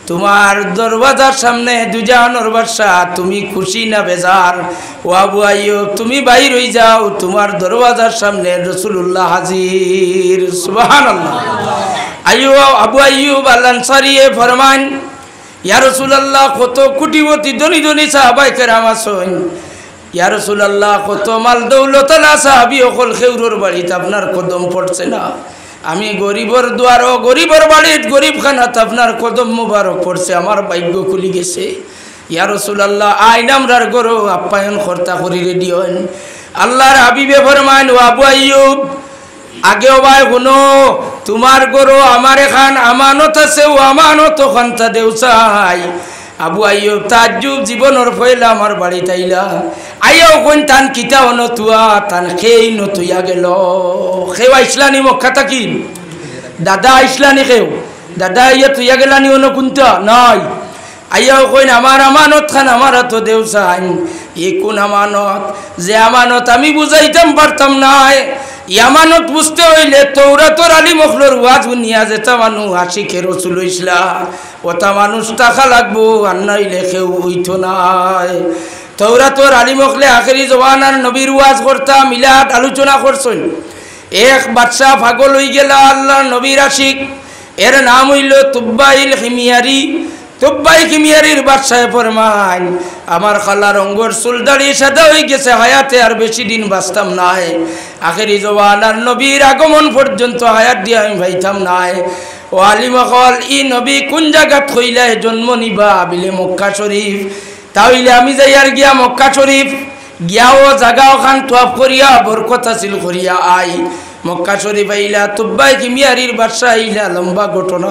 Speaker 1: তোমার দরওয়াজার সামনে দুজাহানের বাদশাহ, তুমি খুশি না বেজার? ও আবু আইয়ুব তুমি বাইর হই যাও, তোমার দরওয়াজার সামনে রাসূলুল্লাহ হাজির। সুবহানাল্লাহ। আইয়ুব আবু আইয়ুব আল আনসারী ফরমান, ইয়া রাসূলুল্লাহ কত কোটিপতি ধনী ধনী সাহাবায়ে কেরাম আছেন, ইয়া রাসূলুল্লাহ কত মাল দৌলতওয়ালা সাহাবী সকল খেউরর বাড়িতে আপনার কদম পড়ছে না, আমি গরিবর দুয়ারও গরিবর বাড়িত গরিব খানাত আপনার কদম মুবারক পড়ছে, আমার ভাগ্য খুলি গেছে। ইয়া রাসূলুল্লাহ আইন আমরার গরো আপ্যায়ন কর্তা করি রেডি হন। আল্লাহর হাবিবে ফরমান, ও আবু আইয়ুব আগেও ভাই শুনো, তোমার গরো আমার এখান আমানত আছে, ও আমানত খান্তা দেউ চাই। আবু আইয়ুব তাজ্জুব জীবনের ফয়লা আমার বাড়িতে আইলা, আইয়াও কোন তান কিতাও নতুয়া তান খেই নতুয়া গেল। খেও আইসলানি মক্কা থাকি, দাদা আইসলানি খেও, দাদা ইয়া তুইয়া গেলানি অন্য কোনটা নাই। আইয়াও কইন আমার আমানত খান আমার তো দেউ চাই। এ কোন আমানত? যে আমানত আমি বুঝাইতাম পারতাম নাই। ইয়ামানত বুঝতে হইলে তৌরাতর আলী মখলোর ওয়াজ শুনিয়া যেটা মানুষ আশিকে রসুল হইসলা ওটা মানুষ টাকা লাগবো, আর নাইলে কেউ হইত নাই। তৌরাতর আলী মখলে আখেরি জওয়ানার নবীর ওয়াজ করতা মিলাদ আলোচনা করছেন। এক বাদশাহ পাগল হয়ে গেল আল্লাহ নবীর আশিক, এর নাম হইল তুব্বাইল হিমিয়ারি। তুব্বাই কিমিয়ারির বাদশাহে ফরমান, আমার খালার অঙ্গর চুলদাড়ি সাদা হয়ে গেছে, হায়াতে আর বেশি দিন বাঁচতাম নাই, আখেরি জওয়ানার নবীর আগমন পর্যন্ত হায়াত দিয়ে আমি ভাইতাম নাই। ও আলিমকল ই নবী কোন জায়গাত হইলে জন্ম নিবা? বিলে মক্কা শরীফ। তাহলে আমি যাই আর গিয়া মক্কা শরীফ গিয়াও জাগাও খান তোয়াফ করিয়া বরকত হাসিল করিয়া আই। মক্কা শরীফ আইলা, তুব্বাই কিমিয়ারির বাদশাহ আইলা, লম্বা ঘটনা।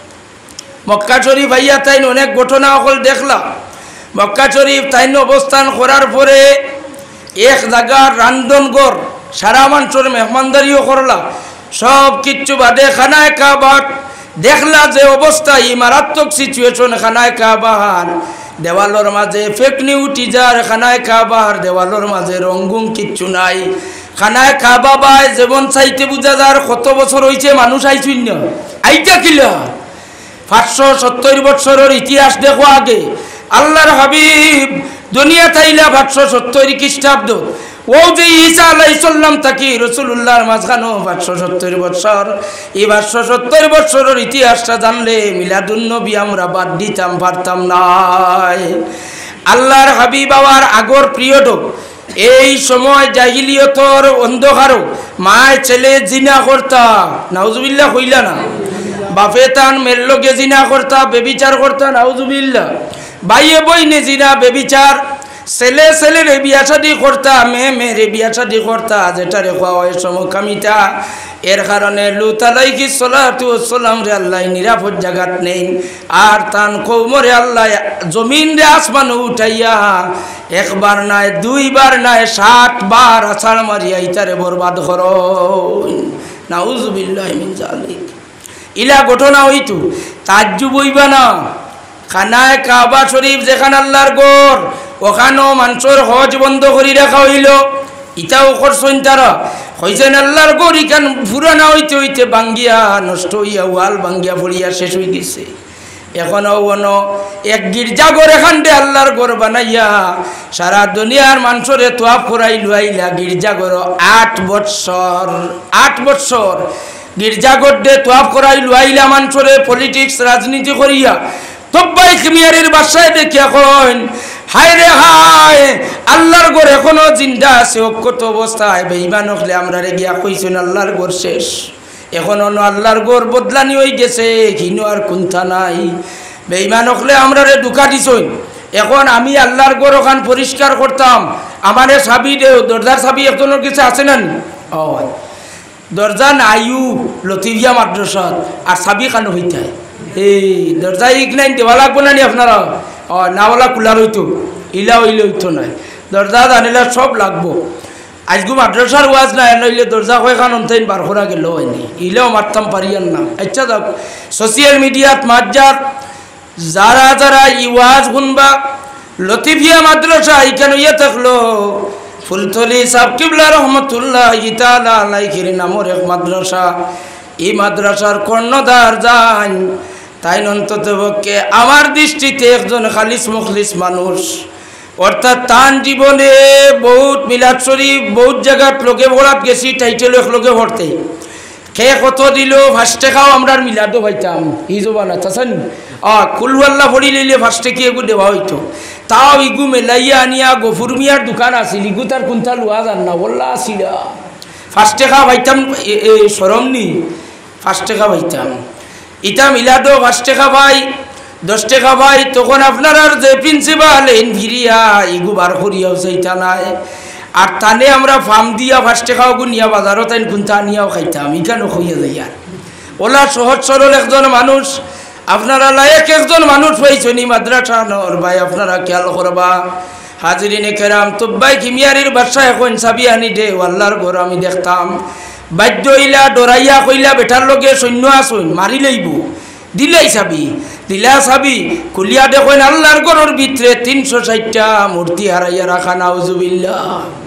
Speaker 1: মক্কা শরীফ আইয়া তাইন অনেক ঘটনা সকল দেখলা। মক্কা শরীফ তাইন অবস্থান করার পরে এক জায়গার রান্ধনঘর, সারা মানুষের মেহমানদারিও করলা, সব কিচ্ছু বাদে খানায় কাবার দেখলা যে অবস্থা, এই মারাত্মক সিচুয়েশন। খানায় কাবার দেওয়ালোর মাঝে ফেকনি উঠি যার, খানায় কাবার দেওয়ালোর মাঝে রঙ্গুম কিচ্ছু নাই। খানায় কাবা বাই যেমন চাইতে বুঝা যার কত বছর হয়েছে মানুষ আইছুন না, আইটা কিলা পাঁচশো সত্তর বৎসরের ইতিহাস দেখো আগে। আল্লাহর হাবিব দুনিয়া তাইলা পাঁচশো সত্তর খ্রিস্টাব্দ, ও যে ঈসা আলাইহিস সালাম থাকি রাসূলুল্লাহর মাঝখানো পাঁচশো সত্তর বৎসর। এই পাঁচশো সত্তর বৎসরের ইতিহাসটা জানলে মিলাদুন নবী আমরা বাদ দিতাম পারতাম নাই। আল্লাহর হাবিব আবার আগর পিরিয়ড, এই সময় জাহিলিয়তর অন্ধকারও মায় ছেলে জিনা করতা, নাউজুবিল্লাহ হইলা না, বাপে তান মেরলোকে জিনা করতা, বেবিচার করতা, নাউজুবিল্লাহ। ভাইয়ে বইনে জিনা বেবিচার, ছেলে ছেলেরে বিয়া শাদি করতা, মেয়ে মেয়েরে বিয়া শাদি করতা, যেটা রেখা হয় সমকামিতা। এর কারণে লূত আলাইহিস সালাতু ওয়াস সালাম রে আল্লাহ নিরাপদ জায়গাত নেই, আর তান কওমরে আল্লাহ জমিন রে আসমান উঠাইয়া একবার নাই দুইবার নাই সাত বার আছাড় মারিয়া ইতারে বরবাদ করো, নাউজুবিল্লাহি মিন যালিক। ইলা ঘটনা হইতো তাজ্জুব হইবা না। খানায় কাবা শরীফ যেখানে আল্লাহর গড়, ওখানেও মানুষের হজ বন্ধ করে রাখা হইল। ইটাও করছেন তারা, হয়েছেন আল্লাহর গড় ইখান পুরানা হইতে হইতে বাঙ্গিয়া নষ্ট হইয়া ওয়াল বাঙ্গিয়া পড়িয়া শেষ হয়ে গেছে। এখনও অন এক গির্জাঘর এখান দিয়ে আল্লাহর ঘর বানাইয়া সারা দুনিয়ার মানুষের তোয়াফ করাই লুয়াইলা। গির্জাঘর আট বৎসর আট বৎসর গির্জাঘর দে তোয়াফ করাই লুয়াইলা মানুষরে পলিটিক্স রাজনীতি করিয়া। তুব্বাই কিমিয়ারির বাসায় দেখি এখন হায় রে হায়, আল্লাহর ঘর এখনো জিন্দা আছে অক্ষত অবস্থায়। বেঈমান হলে আমরা রে গিয়া কইছেন আল্লাহর ঘর শেষ, এখন অন্য আল্লাহর ঘর বদলানি হয়ে গেছে, কিনো আর কুন্থা নাই। বেঈমান হলে আমরা রে দুকা দিছই। এখন আমি আল্লাহর ঘর ওখান পরিষ্কার করতাম, আমারে চাবি দেও, দরজার চাবি একজনের কাছে আছে না? ও দরজা নাইও লতিফিয়া মাদ্রাসাত, আর চাবি কানো হইতে এই দরজা ইক নাই দেওয়া লাগবো না নি আপনারা? ও নাওয়ালা কুলার হইতো, ইলা হইলে হইতো নাই, দরজা জানিলে সব লাগবো। আজগু মাদ্রাসার ওয়াজ না নইলে দরজা কয়খান অন্তাইন বার করা গেল হয়নি, ইলেও মারতাম পারিয়ান না। আচ্ছা যাক, সোশিয়াল মিডিয়াত মাজ্জার যারা যারা ই ওয়াজ শুনবা, লতিফিয়া মাদ্রাসা এখানে ইয়ে থাকলো ফুলতলি সাহেব কিবলা রহমতুল্লাহ ইতালা আলাইহির নামের এক মাদ্রাসা। এই মাদ্রাসার কর্ণধার যান, তাই অন্ততপক্ষে আমার দৃষ্টিতে একজন খালিস মুখলিস মানুষ, অর্থাৎ তান জীবনে বহুত মিলাদ শরীফ বহুত জায়গাত লোকে ভরাত গেছি, টাইটেল এক লোকে ভরতে খে কত দিল ফার্স্টে খাও আমরা মিলাদও পাইতাম ই জবান আছেন আ কুলওয়াল্লা ভরি লইলে ফার্স্টে কি এগু দেওয়া হইতো, তাও ইগু মেলাইয়া আনিয়া গফুর মিয়ার দোকান আছিল, ইগু তার কোনটা লোয়া যান না বললা আসিল ফার্স্টে খাওয়া পাইতাম সরম নি ফার্স্টে খাওয়া পাইতাম। ইটা মিলাদও ফার্স্টে খাওয়াই দশ টাকা ভাই, তখন আপনার আর যে প্রিন্সিপাল এন ভিরিয়া ইগু বার করিয়াও সেইটা নাই, আর তানে আমরা ফার্ম দিয়া ফার্স্ট টাকাও নিয়া বাজারও তাই কোনটা নিয়াও খাইতাম, ইখানো হইয়া যাই আর ওলা সহজ সরল একজন মানুষ। আপনারা লায়ক একজন মানুষ পাইছনি মাদ্রাসা নর ভাই, আপনারা খেয়াল করবা হাজিরিনে কেরাম। তো ভাই কিমিয়ারির বাদশা এখন চাবি আনি দে আল্লাহর ঘর আমি দেখতাম, বাদ্য হইলা ডরাইয়া কইলা বেটার লগে সৈন্য আসুন মারি লইব, দিলাই চাবি দিলা চাবি খুলিয়া দেখেন আল্লাহর ঘরের ভিতরে তিনশো ষাটটা মূর্তি হারাইয়া রাখা নাউজুবিল্লাহ।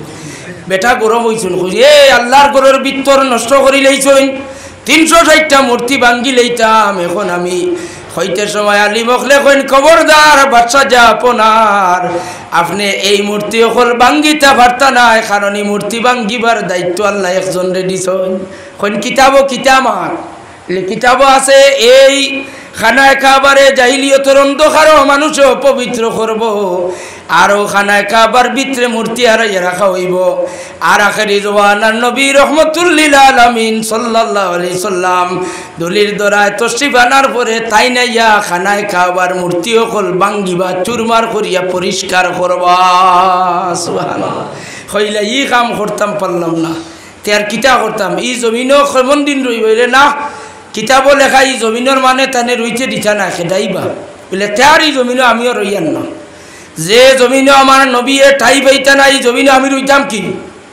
Speaker 1: বেটা গরম হইছুন খুঁজি এ আল্লাহর ঘরের ভিতর নষ্ট করি লইছুন, তিনশো ষাটটা মূর্তি ভাঙ্গি লইতাম। এখন আমি হইতে সময় আলী মখলে কইন খবরদার বাদশা যা আপনার আপনি এই মূর্তি অকল ভাঙ্গিতা পারতা নাই, কারণ এই মূর্তি ভাঙ্গিবার দায়িত্ব আল্লাহ একজন রেডিছন। কইন কিতাবও কিতামার কিতাবও আছে, এই খানায় কাবারে জাহিলিয়তের অন্ধকারও মানুষও পবিত্র করব, আরও খানায় কাবার ভিতরে মূর্তি হারাইয়া রাখা হইব। আর আখেরি জওয়ানার নবী রহমতুল্লিল আলামিন সাল্লাল্লাহু আলাইহি সাল্লাম দলির দরায় তশরিফ আনার পরে তাই নাইয়া খানায় কাবার মূর্তি অকল ভাঙ্গিবা চুরমার করিয়া পরিষ্কার করবা। সুবহানাল্লাহ। হইলা ই কাম করতাম পারলাম না, তার কিতা করতাম ই জমিনও কেমন দিন রইবে না, কিতাবও লেখা এই জমিনের মানে তানে রইতে দিতা না খেদাইবা বলে তার এই জমিনও আমিও রইয়ান না, যে জমিনও আমার নবীয়ে ঠাই পাইতা না এই জমিনও আমি রইতাম কি।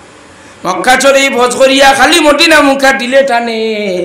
Speaker 1: মক্কা চড়ে ভোজ করিয়া খালি মদিনা মুখা দিলে টানে,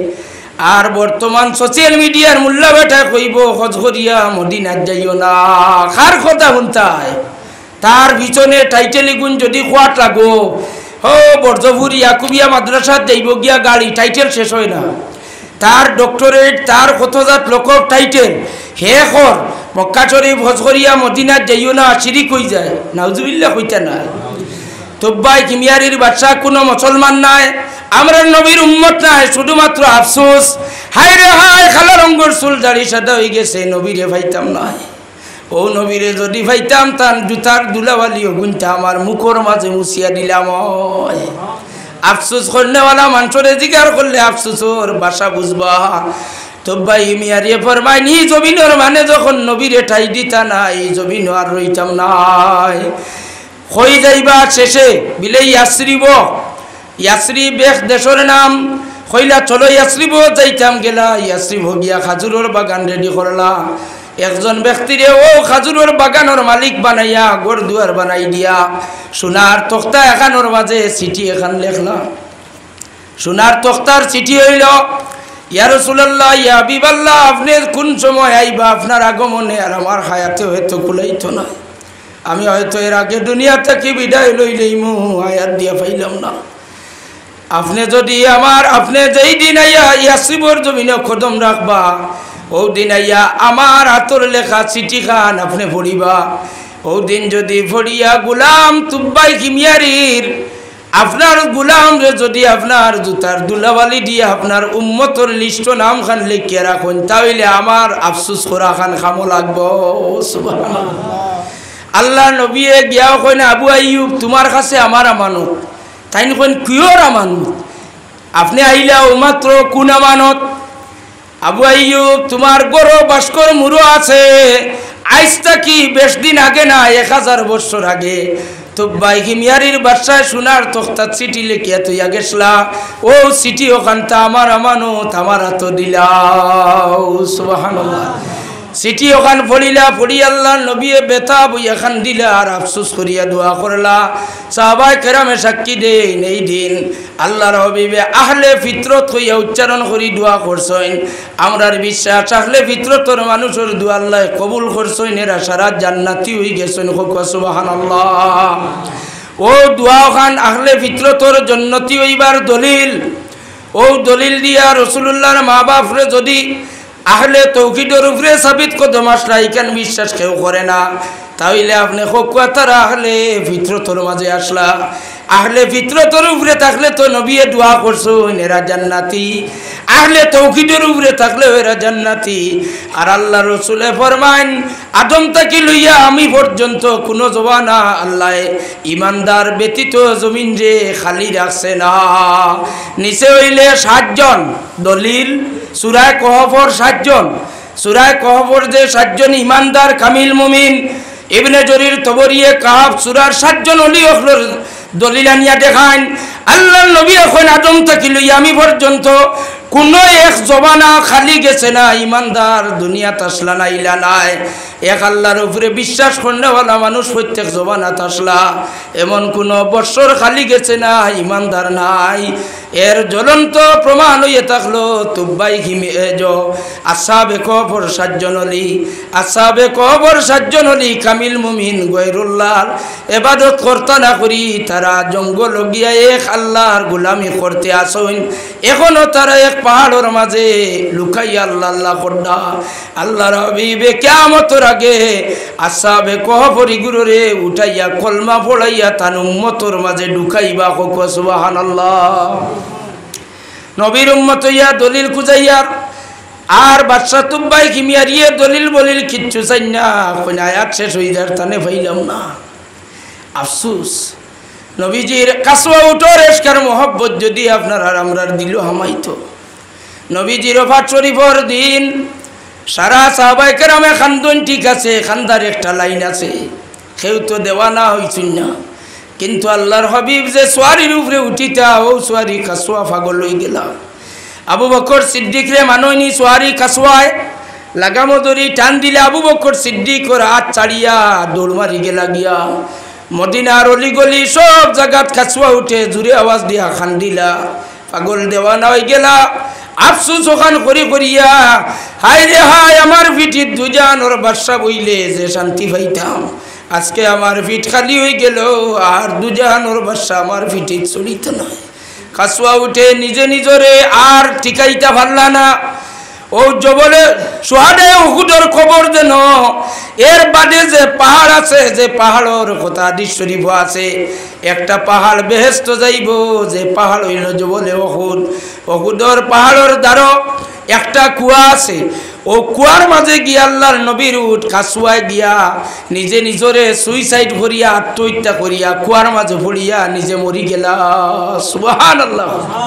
Speaker 1: আর বর্তমান সোশ্যাল মিডিয়ার মূল্য বেটা কইব হজ করিয়া মদিনার যাইও না, কার কথা শুনতায় তার পিছনে টাইটেল গুণ যদি খোয়াট লাগো হো বর্জপুর ইয়াকুবিয়া মাদ্রাসাত যাইব গিয়া গাড়ি টাইটেল শেষ হয় না, তার ডক্টরেট তার কতজাত লোকব টাইটেল হে কর মক্কা শরীফ হজ করিয়া মদিনাত যাইও না শিরিক হই যায় নাউজুবিল্লাহ কইতা না। তোব্বাই কিমিয়ারির বাদশা কোনো মুসলমান নাই, আমরা নবীর উম্মত নাই, শুধুমাত্র আফসোস হায় রে হায় খালা রঙ্গর চুল দাড়ি সাদা হয়ে গেছে, নবীরে ভাইতাম নাই। ও নবীরে যদি ভাইতাম তার জুতার দুলাবালিও গুনটা আমার মুখর মাঝে মুছিয়া দিলাম। আফসোস করলেওয়ালা মানুষরে জিজ্ঞার করলে আফসোসর বাসা বুঝবা। তো ভাই মিয়ারিয়ে ফরমাই নি জমিনের মানে যখন নবীরে ঠাই দিতা নাই জমিন আর রইতাম নাই, হয়ে যাইবা শেষে বিলে ইয়াসরিব, ইয়াসরিব এক দেশের নাম, কইলা চলো ইয়াসরিব যাইতাম গেলা, ইয়াসরিব গিয়া খাজুরের বাগান রেডি করলা, একজন ব্যক্তিরে ও খাজুরের বাগানের মালিক বানাইয়া ঘর দুয়ার বানাই দিয়া সোনার তক্তা এখানোর মাঝে চিঠি এখান লেখলা। সোনার তক্তার চিঠি হইল ইয়া রাসূলুল্লাহ ইয়া হাবিবাল্লাহ আপনি কোন সময় আইবা, আপনার আগমনে আর আমার হায়াতে হয়তো কুলাইতো না, আমি হয়তো এর আগে দুনিয়া থেকে বিদায় লইলেই মু আয়াত দিয়া পাইলাম না, আপনি যদি আমার আপনি যেই দিন আইয়া ইয়াসরিবর জমিনে কদম রাখবা ও দিন আইয়া আমার হাতর লেখা চিঠি খান আপনি পড়িবা, ও দিন যদি পড়িয়া গুলাম তুব্বাই কিমিয়ারির আপনার গুলাম রে যদি আপনার জুতার দুলাবালি দিয়ে আপনার উম্মতর লিস্ট নাম খান লিখিয়ে রাখুন, তাহলে আমার আফসোস করা খান খামো লাগবো। সুবহানাল্লাহ। আল্লাহ নবী গিয়াও কইন আবু আইয়ুব তোমার কাছে আমার আমানত, তাই কইন কিয়র আমানত, আপনি আইলা ও মাত্র কোন আমানত। আবু আইয়ুব তোমার গরো ভাস্কর মুরো আছে, আইজ কি বেশ দিন আগে না এক হাজার বছর আগে তো বাইকি মিয়ারির বাদশায় সোনার তখতার চিঠি লিখিয়া তুইয়া গেছলা, ও চিঠি ওখানটা আমার আমানত আমার হাত দিলাও। সুবহানাল্লাহ। চিঠি ওখান পড়িলা, পড়ি আল্লাহ নবী বেতা বই এখান দিলা আর আফসোস করিয়া দোয়া করলা। সাহাবায়ে কেরামে সাক্ষী দেন এই দিন আল্লাহর হাবিবে আহলে ফিতরত হইয়া উচ্চারণ করি দোয়া করছেন, আমরার বিশ্বাস আহলে ফিতরতর মানুষের দোয়া আল্লাহ কবুল করছেন, এরা সারা জান্নাতি হয়ে গেছেন। সুবহানাল্লাহ। ও দোয়া ওখান আহলে ফিতরতর জন্নতি হইবার দলিল, ও দলিল দিয়া রাসূলুল্লাহর মা বাপরে যদি আহলে তৌহিদের উপরে সাবিত কদম আসলা ইকান বিশ্বাস কেউ করে না তাইলে আপনি হকুয়া তারা আহলে ফিতরতর মাঝে আসলা আহলে ফিতরতর উপরে থাকলে তো নবী দোয়া করছো এরা জান্নাতি আহলে তৌহিদের উপরে থাকলে এরা জান্নাতি আর আল্লাহ রসুলে ফরমাইন আদম থেকে লইয়া আমি পর্যন্ত কোনো জবানা আল্লাহ ইমানদার ব্যতীত জমিন যে খালি রাখছে না নিচে হইলে সাতজন দলিল সূরায়ে কহফর সাতজন সূরায়ে কহফর যে সাতজন ইমানদার কামিল মুমিন ইবনে জরির তবরিয়ে কাহাফ সূরার সাতজন ওলি হলোর দলিল আনিয়া দেখান আল্লাহর নবী এখন আদম থেকে লইয়া আমি পর্যন্ত কোনো এক জবানা খালি গেছে না ইমানদার দুনিয়াত আসলা না ইলা নাই এক আল্লাহর উপরে বিশ্বাস করনেওয়ালা মানুষ প্রত্যেক জবানাত আসলা এমন কোনো বৎসর খালি গেছে না ইমানদার নাই এর জ্বলন্ত প্রমাণ হইয়া থাকলো তুব্বাই হিমে জ আসাবে কবর সাতজন অলি আসাবে কবর সাতজন অলি কামিল মুমিন গৈরুল্লাহর ইবাদত করতে না করি তারা জঙ্গল গিয়া এক আল্লাহর গোলামি করতে আসেন এখনো তারা এক পাহাড়ের মাঝে লুকাইয়া আল্লাহ আল্লাহ করদা আল্লাহর হাবিবে কিয়ামতের আগে আসাবে কবরি গুরুরে উঠাইয়া কলমা পড়াইয়া তান উম্মতের মাঝে ঢুকাইবা হোক সুবহানাল্লাহ নবীর উম্মত ইয়া দলিল খুঁজাইয়ার আর বাদশা তুব্বাই কিমিয়ারিয়ে দলিল বলিল কিচ্ছু চাই না কোন আয়াত শেষ হয়ে যার তানে পাইলাম না আফসোস নবীজির কাসওয়া উঠোর এশকার মোহব্বত যদি আপনার আর আমরার দিল হামাইতো নবীজির ওফাত শরীফের দিন সারা সাহাবায়ে কেরামে খান্দন ঠিক আছে খান্দার একটা লাইন আছে কেউ তো দেওয়ানা হইছুন না কিন্তু আল্লাহর হাবিব যে সোয়ারির উপরে উঠিতা ও সোয়ারি কাসওয়া পাগল হয়ে গেলা আবু বকর সিদ্দিক রে মানয়নি সোয়ারি কাসওয়ায় লাগামো দড়ি টান দিলে আবু বকর সিদ্দিক ওর হাত ছাড়িয়া দৌড় মারি গেলা গিয়া মদিনার অলি গলি সব জায়গাত কাসওয়া উঠে জুড়ে আওয়াজ দিয়া খান্দিলা পাগল দেওয়ানা হয়ে গেলা আফসোস ওখান করি করিয়া হায় রে হায় আমার পিঠিত দুজান ওর বাদশা বইলে যে শান্তি পাইতাম আজকে আমার পিঠ খালি হয়ে গেল আর দুজান ওর বাদশা আমার পিঠিত চলিত নয় কাসওয়া উঠে নিজে নিজরে আর টিকাইতা পারলা না ও জবলে সোহাদে উহুদের খবর দেন এর বাদে যে পাহাড় আছে যে পাহাড়ের কথা হাদিস শরীফ আছে একটা পাহাড় বেহেশত যাইব যে পাহাড় হইল জবলে উহুদ উহুদের পাহাড়ের দ্বারা একটা কুয়া আছে ও কুয়ার মাঝে গিয়া আল্লাহর নবীর উঠ কাসওয়ায় গিয়া নিজে নিজরে সুইসাইড করিয়া আত্মহত্যা করিয়া কুয়ার মাঝে পড়িয়া নিজে মরি গেলা সুবহানাল্লাহ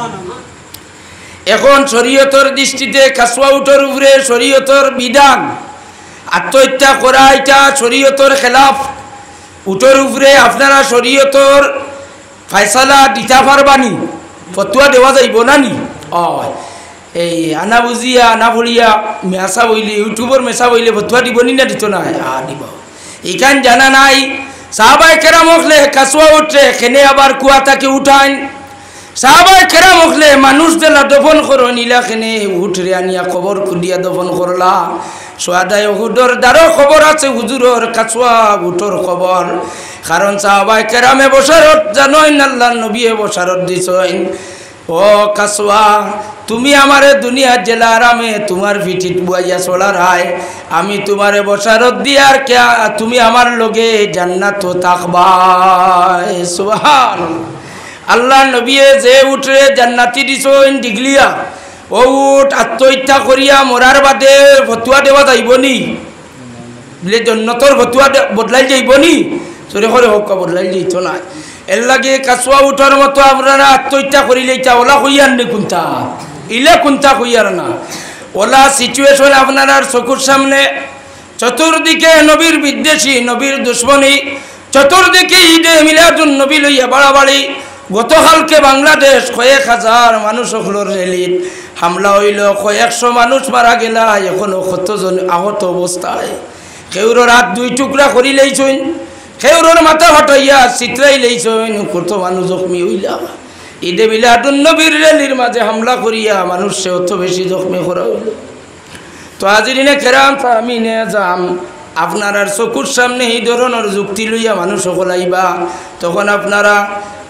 Speaker 1: এখন শরীয়তের দৃষ্টিতে কাসওয়া উঠোর উপরে শরীয়তের বিধান আত্মহত্যা করা এটা শরীয়তের খেলাফ উঠোর উপরে আপনারা শরীয়তের ফয়সালা দিতে পারবানি ফতোয়া দেওয়া যাইব না নি ও এই আনা বুঝিয়া আনা বলিয়া মেসা বইলে ইউটিউবর মেসা বইলে ফতোয়া দিব নি না দিত না আ দিব এখান জানা নাই সাহাবায়ে কেরাম হলে কাসওয়া উঠে এখানে আবার কুয়া থেকে উঠান সাহাবায়ে কেরাম হলে মানুষ দেলা দফন করো নীলাখানে উঠরে আনিয়া খবর খুদিয়া দফন করলা সোয়াদায় উহুদর দ্বারও খবর আছে হুজুরর কাসওয়া উঠোর খবর কারণ সাহাবায়ে কেরামে বশারত জানেন আল্লাহর নবী বশারত দিছেন ও কাসওয়া তুমি আমারে দুনিয়া জেলা আরামে তোমার পিঠিত বুয়াইয়া চলার হায় আমি তোমারে বশারত দিয়ার কে তুমি আমার লগে জান্নাত থাকবা সুবহানাল্লাহ আল্লাহ নবী যে উঠরে জান্নাতি দিছেন ডিগলিয়া ও উঠ আত্মহত্যা করিয়া মরার বাদে ফতোয়া দেওয়া যাইবনি বলে জন্নতর ফতোয়া বদলাই যাইবনি সরে করে হোক বদলাই যাইত না এর লাগে কাসওয়া উঠার মতো আপনারা আত্মহত্যা করিলে এটা ওলা হইয়ার নি কোনটা ইলে কোনটা হইয়ার না ওলা সিচুয়েশন আপনার চকুর সামনে চতুর্দিকে নবীর বিদ্বেষী নবীর দুশ্মনী চতুর্দিকে ঈদে মিলাদুন নবী লইয়া বাড়াবাড়ি গতকালকে বাংলাদেশ কয়েক হাজার মানুষ হলোর রেলিত হামলা হইল কয়েকশো মানুষ মারা গেলা এখনো কতজন আহত অবস্থায় কেউর রাত দুই টুকরা করি লইছইন কেউর মাথা হটাইয়া চিত্রাই লইছইন কত মানুষ জখমি হইলা ঈদে মিলাদুন নবীর রেলির মাঝে হামলা করিয়া মানুষ সে অত বেশি জখমি করা হইল তো হাজিরিনে কেরাম আমি নে যাম আপনার আর চকুর সামনে এই ধরনের যুক্তি লইয়া মানুষ সকল আইবা তখন আপনারা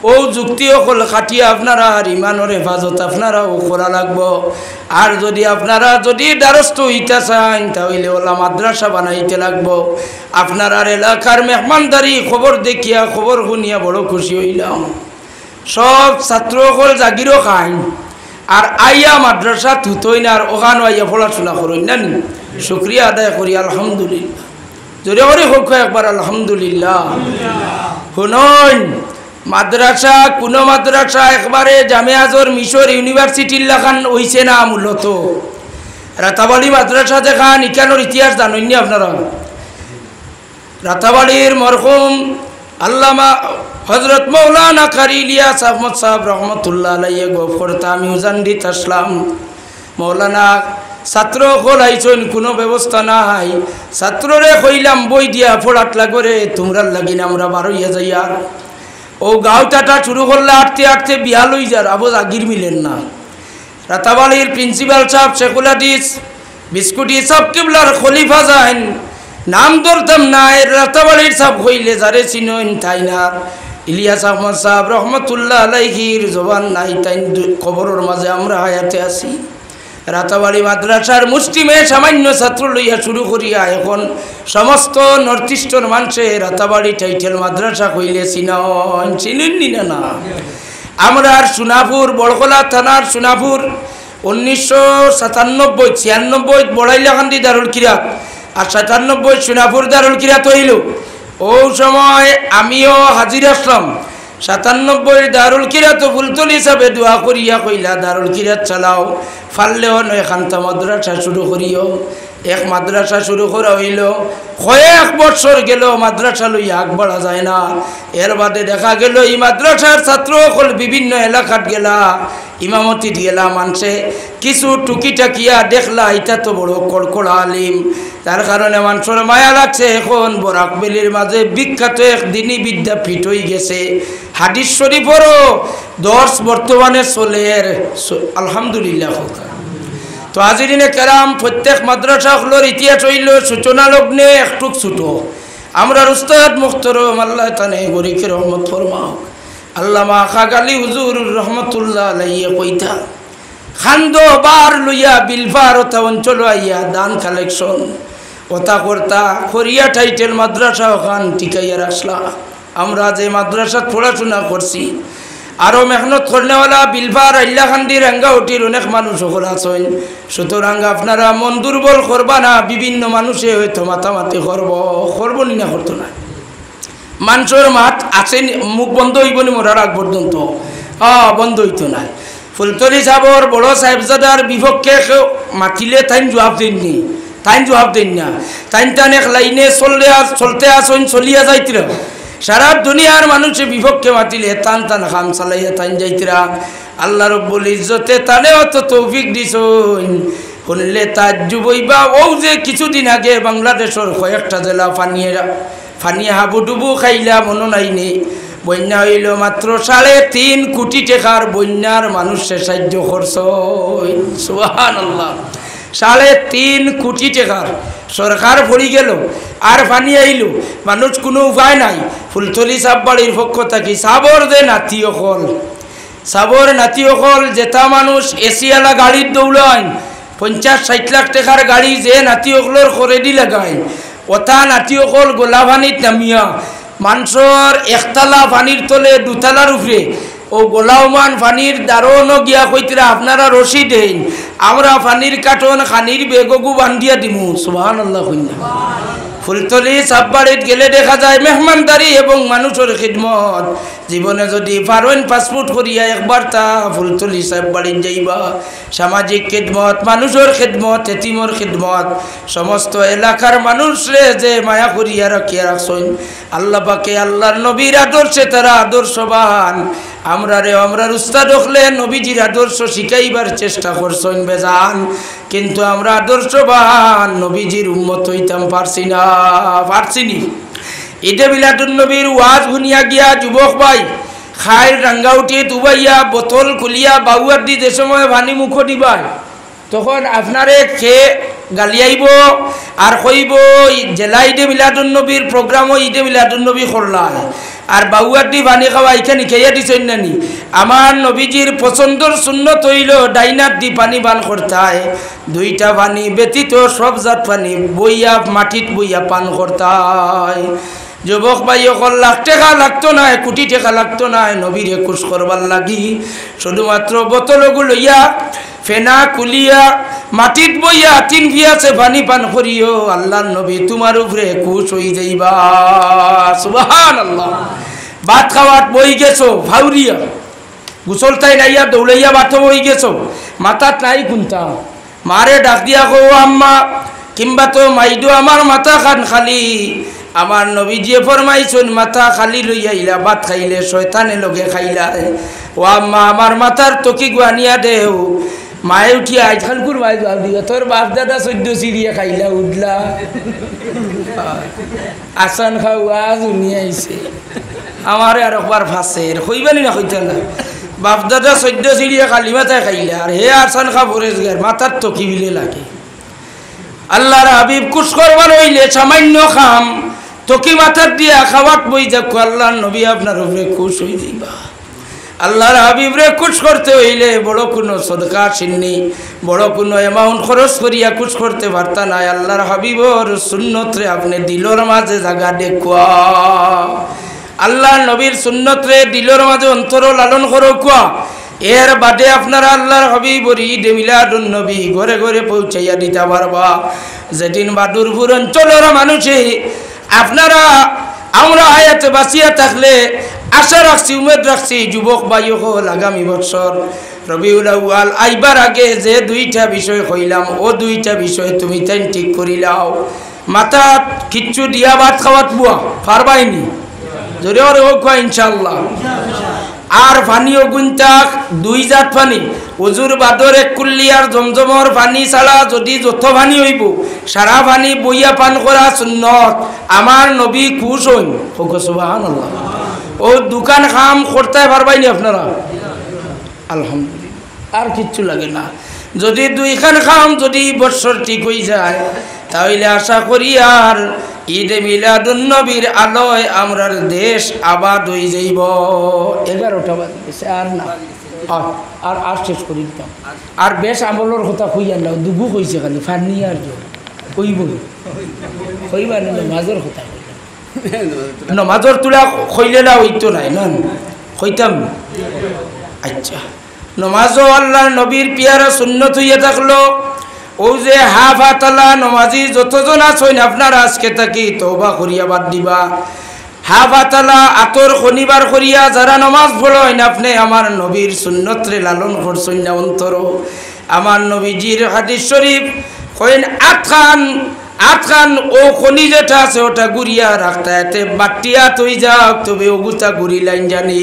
Speaker 1: ও যুক্তি অকল খাটিয়া আপনারা আর ইমানের হেফাজত আপনারাও করা লাগবো। আর যদি আপনারা যদি দ্বারস্থ হইতে চান তাহলে ওলা মাদ্রাসা বানাইতে লাগবো। আপনার এলাকার মেহমানদারি খবর দেখিয়া খবর শুনিয়া বড় খুশি হইলাম। সব ছাত্র সকল জাগিরও খাইন আর আইয়া মাদ্রাসা থুতই না আর ওখানো আইয়া পড়াশোনা করই না নি। শুক্রিয়া আদায় করি আলহামদুলিল্লাহ। জোরে করে হোক একবার আলহামদুলিল্লাহ। শুনুন, মাদ্রাসা কোনো মাদ্রাসা একবারে জামিয়াজর মিশর ইউনিভার্সিটির লাখান হইছে না। মূলত রাতাবাড়ি মাদ্রাসা দেখান ইকানোর ইতিহাস জানেন আপনারা। রাতাবাড়ির মরহুম আল্লামা হজরত মৌলানা কারি ইলিয়াস আহমদ সাহেব রহমতুল্লাহ আলাইহি গফরতা মিউজান্ডিত আসলাম। মৌলানা ছাত্র খোলাইছেন কোনো ব্যবস্থা নাই। ছাত্ররে কইলাম বই দিয়া পড়াত লাগরে তোমরা লাগিন আমরা বারোইয়া যাই। আর ও গাঁওটাটা শুরু করলে আটতে আটতে বিহাল হয়ে যার আবু আগির মিলেন না। রাতাবাড়ির প্রিন্সিপাল সাহেব শেখুল হাদিস বিস্কুটি সব কিবলার খলিফা যান নাম ধরতাম না। রাতাবাড়ির সাহেব হইলে যারে চিনইন তাই না। ইলিয়াস আহমদ সাহেব রহমতুল্লাহ আলাইহির জবান নাই তাই খবরের মাঝে আমরা হায়াতে আছি। রাতাবাড়ি মাদ্রাসার মুসলিমে সামান্য ছাত্র লইয়া শুরু করিয়া এখন সমস্ত নর্থ ইস্টর মানুষে রাতাবাড়ি টাইটেল মাদ্রাসা কইলে চিনন চিনেননি না না। আমরা আর সোনাপুর বড়কলা থানার সোনাপুর উনিশশো সাতানব্বই ছিয়ানব্বই বড়াইলাকান্দি দারুল কিরাত আর সাতানব্বই সোনাপুর দারুল কিরাত হইল। ও সময় আমিও হাজির আসলাম। সাতানব্বই দারুল কিরাত ফুলতলি হিসাবে দোয়া করিয়া কইলা দারুল কিরাত চালাও ফাললেও নয় খান্তা মাদ্রাসা শুরু করিও। এক মাদ্রাসা শুরু করা হইল। কয়েক বছর গেল মাদ্রাসা লইয়া আগ বাড়া যায় না। এর বাদে দেখা গেল এই মাদ্রাসার ছাত্র সকল বিভিন্ন এলাকাত গেলা ইমামতিত গেলা মানুষে কিছু টুকিটাকিয়া দেখলা এটা তো বড় কড়কড়া আলিম। তার কারণে মানুষের মায়া লাগছে। এখন বরাকবেলির মাঝে বিখ্যাত এক দিনী বিদ্যাপীঠ হয়ে গেছে। হাদিস শরীফেরও দর্শ বর্তমানে চলের আলহামদুলিল্লাহ। তো হাজিরিনে কেরাম প্রত্যেক মাদ্রাসাগুলোর ইতিহাস হইল সূচনা লগ্নে একটুক ছোটো। আমরা উস্তাদ মুখতরম আল্লাহ তানে গরিকের রহমত ফরমাও আল্লামা খাগালি হুজুর রহমতুল্লাহ আলাইহি কইতা খান্দ বার লইয়া বিলফার ওতা অঞ্চল আইয়া দান কালেকশন ওতা কর্তা খরিয়া টাইটেল মাদ্রাসা ওখান টিকাইয়া রাখলা। আমরা যে মাদ্রাসাত পড়াশোনা করছি আরও মেহনত করনেওয়ালা বিলফার আইলাখান্দি রাঙ্গাউটির অনেক মানুষ সকল আছেন। সুতরাং আপনারা মন দুর্বল করবা না। বিভিন্ন মানুষে হয়তো মাতামাতি করব করব নি না করতো না। মানুষের মাত আছে মুখ বন্ধ হইব নি মরার আগ পর্যন্ত হ্যাঁ বন্ধ হইতো না। ফুলতলি সাহর বড় সাহেবজাদার বিপক্ষে মাতিলে তাইন জবাব দেননি তাইন জবাব দেন না। তাইন তান এক লাইনে চললে চলতে আসেন চলিয়া যাইতিরা। সারা দুনিয়ার মানুষের বিপক্ষে মাতিলে টান টান খাম চালাইয়া টান যাইতিরা। আল্লাহ রব্বুল ইজ্জতে তানে অত তৌফিক দিছইন শুনলে তাজ্জুব হইবা। ও যে কিছুদিন আগে বাংলাদেশের কয়েকটা জেলা ফানিয়ে ফানিয়ে হাবুডুবু খাইলা মনো নাইনি। বন্যা হইল মাত্র সাড়ে তিন কোটি টাকার বন্যার মানুষের সাহায্য করছ। সুবহানাল্লাহ। সাড়ে তিন কোটি টাকার সরকার পড়ি গেল আর পানি আইল মানুষ কোনো উপায় নাই। ফুলতলি সাববাড়ির পক্ষ থাকি সাবর যে নাতিও হল সাবর নাতিও হল যেটা মানুষ এসিয়ালা গাড়ির দৌড়ায় পঞ্চাশ ষাট লাখ টাকার গাড়ি যে নাতিওকলর করে দি লাগায় ওটা নাতিওকল গোলা পানিত নামিয়া মানুষের একতলা পানির তলে দুতলার উপরে ও গোলাওমান পানির দারুণও গিয়া কইতরা আপনারা রশি দেন আমরা পানির কার্টন খানির বেগগু বান্ধিয়া দিমু। সুবহানাল্লাহ। ফুলতলি সাববাড়িত গেলে দেখা যায় মেহমানদারি এবং মানুষের খিদমত। জীবনে যদি পারেন পাসপোর্ট করিয়া একবার তা ফুলতলি সাববাড়িত যাইবা। সামাজিক খিদমত মানুষের খিদমত এতিমর খিদমত সমস্ত এলাকার মানুষরে যে মায়া করিয়া রাখিয়া রাখছেন আল্লাহ পাকে আল্লাহর নবীর আদর্শে তারা আদর্শবান। আমরা রে আমরার উস্তাদ হলে নবীজির আদর্শ শিখাইবার চেষ্টা করছেন বেজান কিন্তু আমরা আদর্শবান নবীজির উম্মত হইতাম পারছি না পারছি নি। ঈদে মিলাদুন নবীর ওয়াজ শুনিয়া গিয়া যুবক ভাই খাইর রাঙ্গাউটি দুবাইয়া বোতল খুলিয়া বাউয়ার দি যে সময় ভানি মুখ দিবাই তখন আপনারে খেয়ে গালিয়াইব আর কইব জেলা ঈদে মিলাদুন নবীর প্রোগ্রামও ঈদে মিলাদুন নবী করলায় আর বাউয়াটি পানি খাওয়া এখানে খেয়ে দিছেন নানি আমার নবীজির পছন্দর সুন্নত হইল ডাইনার দি পানি পান করতে হয় দুইটা পানি ব্যতীত সব জাত পানি বইয়া মাটিত বইয়া পান করতে হয় যুবক ভাই অকল লাখ টাকা লাগতো না কোটি টাকা লাগতো না নবীর একুশ করবার লাগি শুধুমাত্র বোতলগুলো লইয়া ফেনা কুলিয়া মাটিত বইয়া তিন ভিয়াছে পানি পান করিও আল্লাহর নবী তোমার উপরে খুশ হই যাইবা সুবহানাল্লাহ ভাত খাওয়াত বই গেছো ফাউরিয়া গোসল তাই নাইয়া দৌড়াইয়া ভাত বই গেছো মাথাত নাই কুন্তা মারে ডাক দিয়া কো আম্মা কিংবা তো মাইদো আমার মাথা খান খালি আমার নবীজিয়ে ফরমাইছেন মাথা খালি লইয়া ইলা ভাত খাইলে শয়তানে লগে খাইলা ও আম্মা আমার মাথার তকি গুয়ানিয়া দেও মায়ে উঠিয়া আজকাল কুর ভাই দিয়া তোর বাপ দাদা চোদ্দ চিড়িয়া খাইলা উঠলা আসান খাওয়া শুনিয়ে আইছে আমারে আর একবার ফাঁসের হইবানি না হইতে না বাপ দাদা চোদ্দ চিড়িয়া খালি মাথায় খাইলা আর হে আসান খা ফরেজ গের মাথার তকি বিলে লাগে আল্লাহর হাবিব কুশ করবার হইলে সামান্য খাম তকি মাথার দিয়া খাওয়াত বই দেখো আল্লাহর নবী আপনার উপরে খুশ হয়ে যাইবা আল্লাহর হাবিবরে খুশ করতে হইলে বড় কোনো সদকা চিন্নি বড় কোনো অ্যামাউন্ট খরচ করিয়া খুশ করতে পারতা না আল্লাহর হাবিবর সুন্নতরে আপনি দিলর মাঝে জায়গা দেখুয়া আল্লাহর নবীর সুন্নতরে দিলর মাঝে অন্তর লালন করো কুয়া এর বাদে আপনারা আল্লাহর হাবিবর ঈদ মিলাদুন নবী ঘরে ঘরে পৌঁছাইয়া দিতে পারবা যেদিন বাদুরপুর অঞ্চলের মানুষে আপনারা আমরা আয়াতে বাঁচিয়া থাকলে আশা রাখছি উমেদ রাখছি যুবক ভাই হল আগামী বছর রবিউল আউয়াল আইবার আগে যে দুইটা বিষয় কইলাম ও দুইটা বিষয় তুমি তাই ঠিক করিলাও মাথা কিচ্ছু দিয়া ভাত খাওয়াত বুয়া পারবাইনি যদি ওর হোক ইনশাল্লাহ আর পানিও গুনতাক দুই জাত পানি ওজুর বাদর এক কুল্লিয়ার জমজমর পানি ছাড়া যদি যত পানি হইব সারা পানি বইয়া পান করা সুন্নত আমার নবী খুশ হইন হোক সুবহানাল্লাহ ও দোকান খাম করতে পারবাইনি আপনারা আলহামদুলিল্লাহ আর কিচ্ছু লাগে না যদি দুইখান খাম যদি বছর ঠিক হয়ে যায় তাহলে আশা করি আর ঈদে মিলাদুন নবীর আলোয় আমরার দেশ আবাদ হয়ে যাইব এগারোটা বাজে গেছে আর না আর আর শেষ করি দিতাম আর বেশ আমলের কথা কইয়া না দুবু কইছে খালি ফানি আর কইব কইবা না মাজর কথা নমাজর তুলা খইলে না হইতো নাই না হইতাম আচ্ছা নমাজও আল্লাহর নবীর পিয়ারা সুন্নত হইয়া থাকলো ও যে হাফ হাতালা নমাজি যতজন আছেন আপনারা আজকে থাকি তওবা করিয়া বাদ দিবা হাফ হাতালা আতর শনিবার করিয়া যারা নমাজ পড়েন আপনি আমার নবীর সুন্নতরে লালন করছেন না অন্তর আমার নবীজির হাদিস শরীফ কইন আটখান আটখান ও খনি যেটা আছে ওটা গুড়িয়া রাখতে এতে বাটিয়া তুই যাও তবে ওগুতা গুড়ি লাইন জানি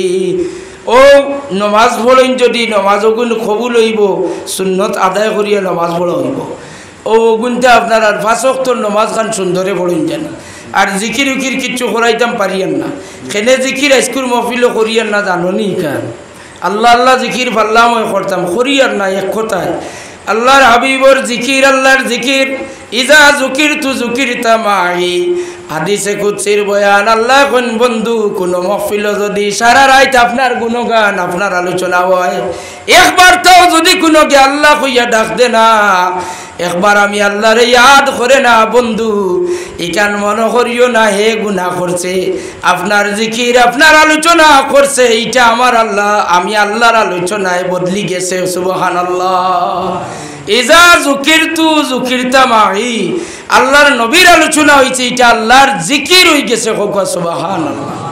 Speaker 1: ও নমাজ পড়েন যদি নমাজ ওগুন কবুল হইব সুন্নত আদায় করিয়া নমাজ পড়া হইব ও ওগুনটা আপনার আর পাঁচ ওয়াক্ত নমাজ খান সুন্দরে পড়েন জানি আর জিকির উকির কিচ্ছু করাইতাম পারিয়ান না খেনে জিকির স্কুল মহফিলও করিয়ান না জাননি কান আল্লাহ আল্লাহ জিকির পাল্লাম করতাম করিয়ার না এক কথায় আল্লাহর হাবিবর জিকির আল্লাহর জিকির ইজা জুকির তু জুকির তামাহি হাদিসে কুদসির বয়ান আল্লাহ কোন বন্ধু কোন মহফিল যদি সারা রাত আপনার গুণগান আপনার আলোচনা হয় একবার তাও যদি কোনো গে আল্লাহ কইয়া ডাক দে না একবার আমি আল্লাহরে ইয়াদ করে না বন্ধু ইকান মনে করিও না হে গুনাহ করছে আপনার জিকির আপনার আলোচনা করছে এইটা আমার আল্লাহ আমি আল্লাহর আলোচনায় বদলি গেছে সুবহানাল্লাহ ইজা যুকিরতু যুকিরতা মাহি আল্লাহর নবীর আলোচনা হইছে এটা আল্লাহর জিকির হই গেছে সুবহানাল্লাহ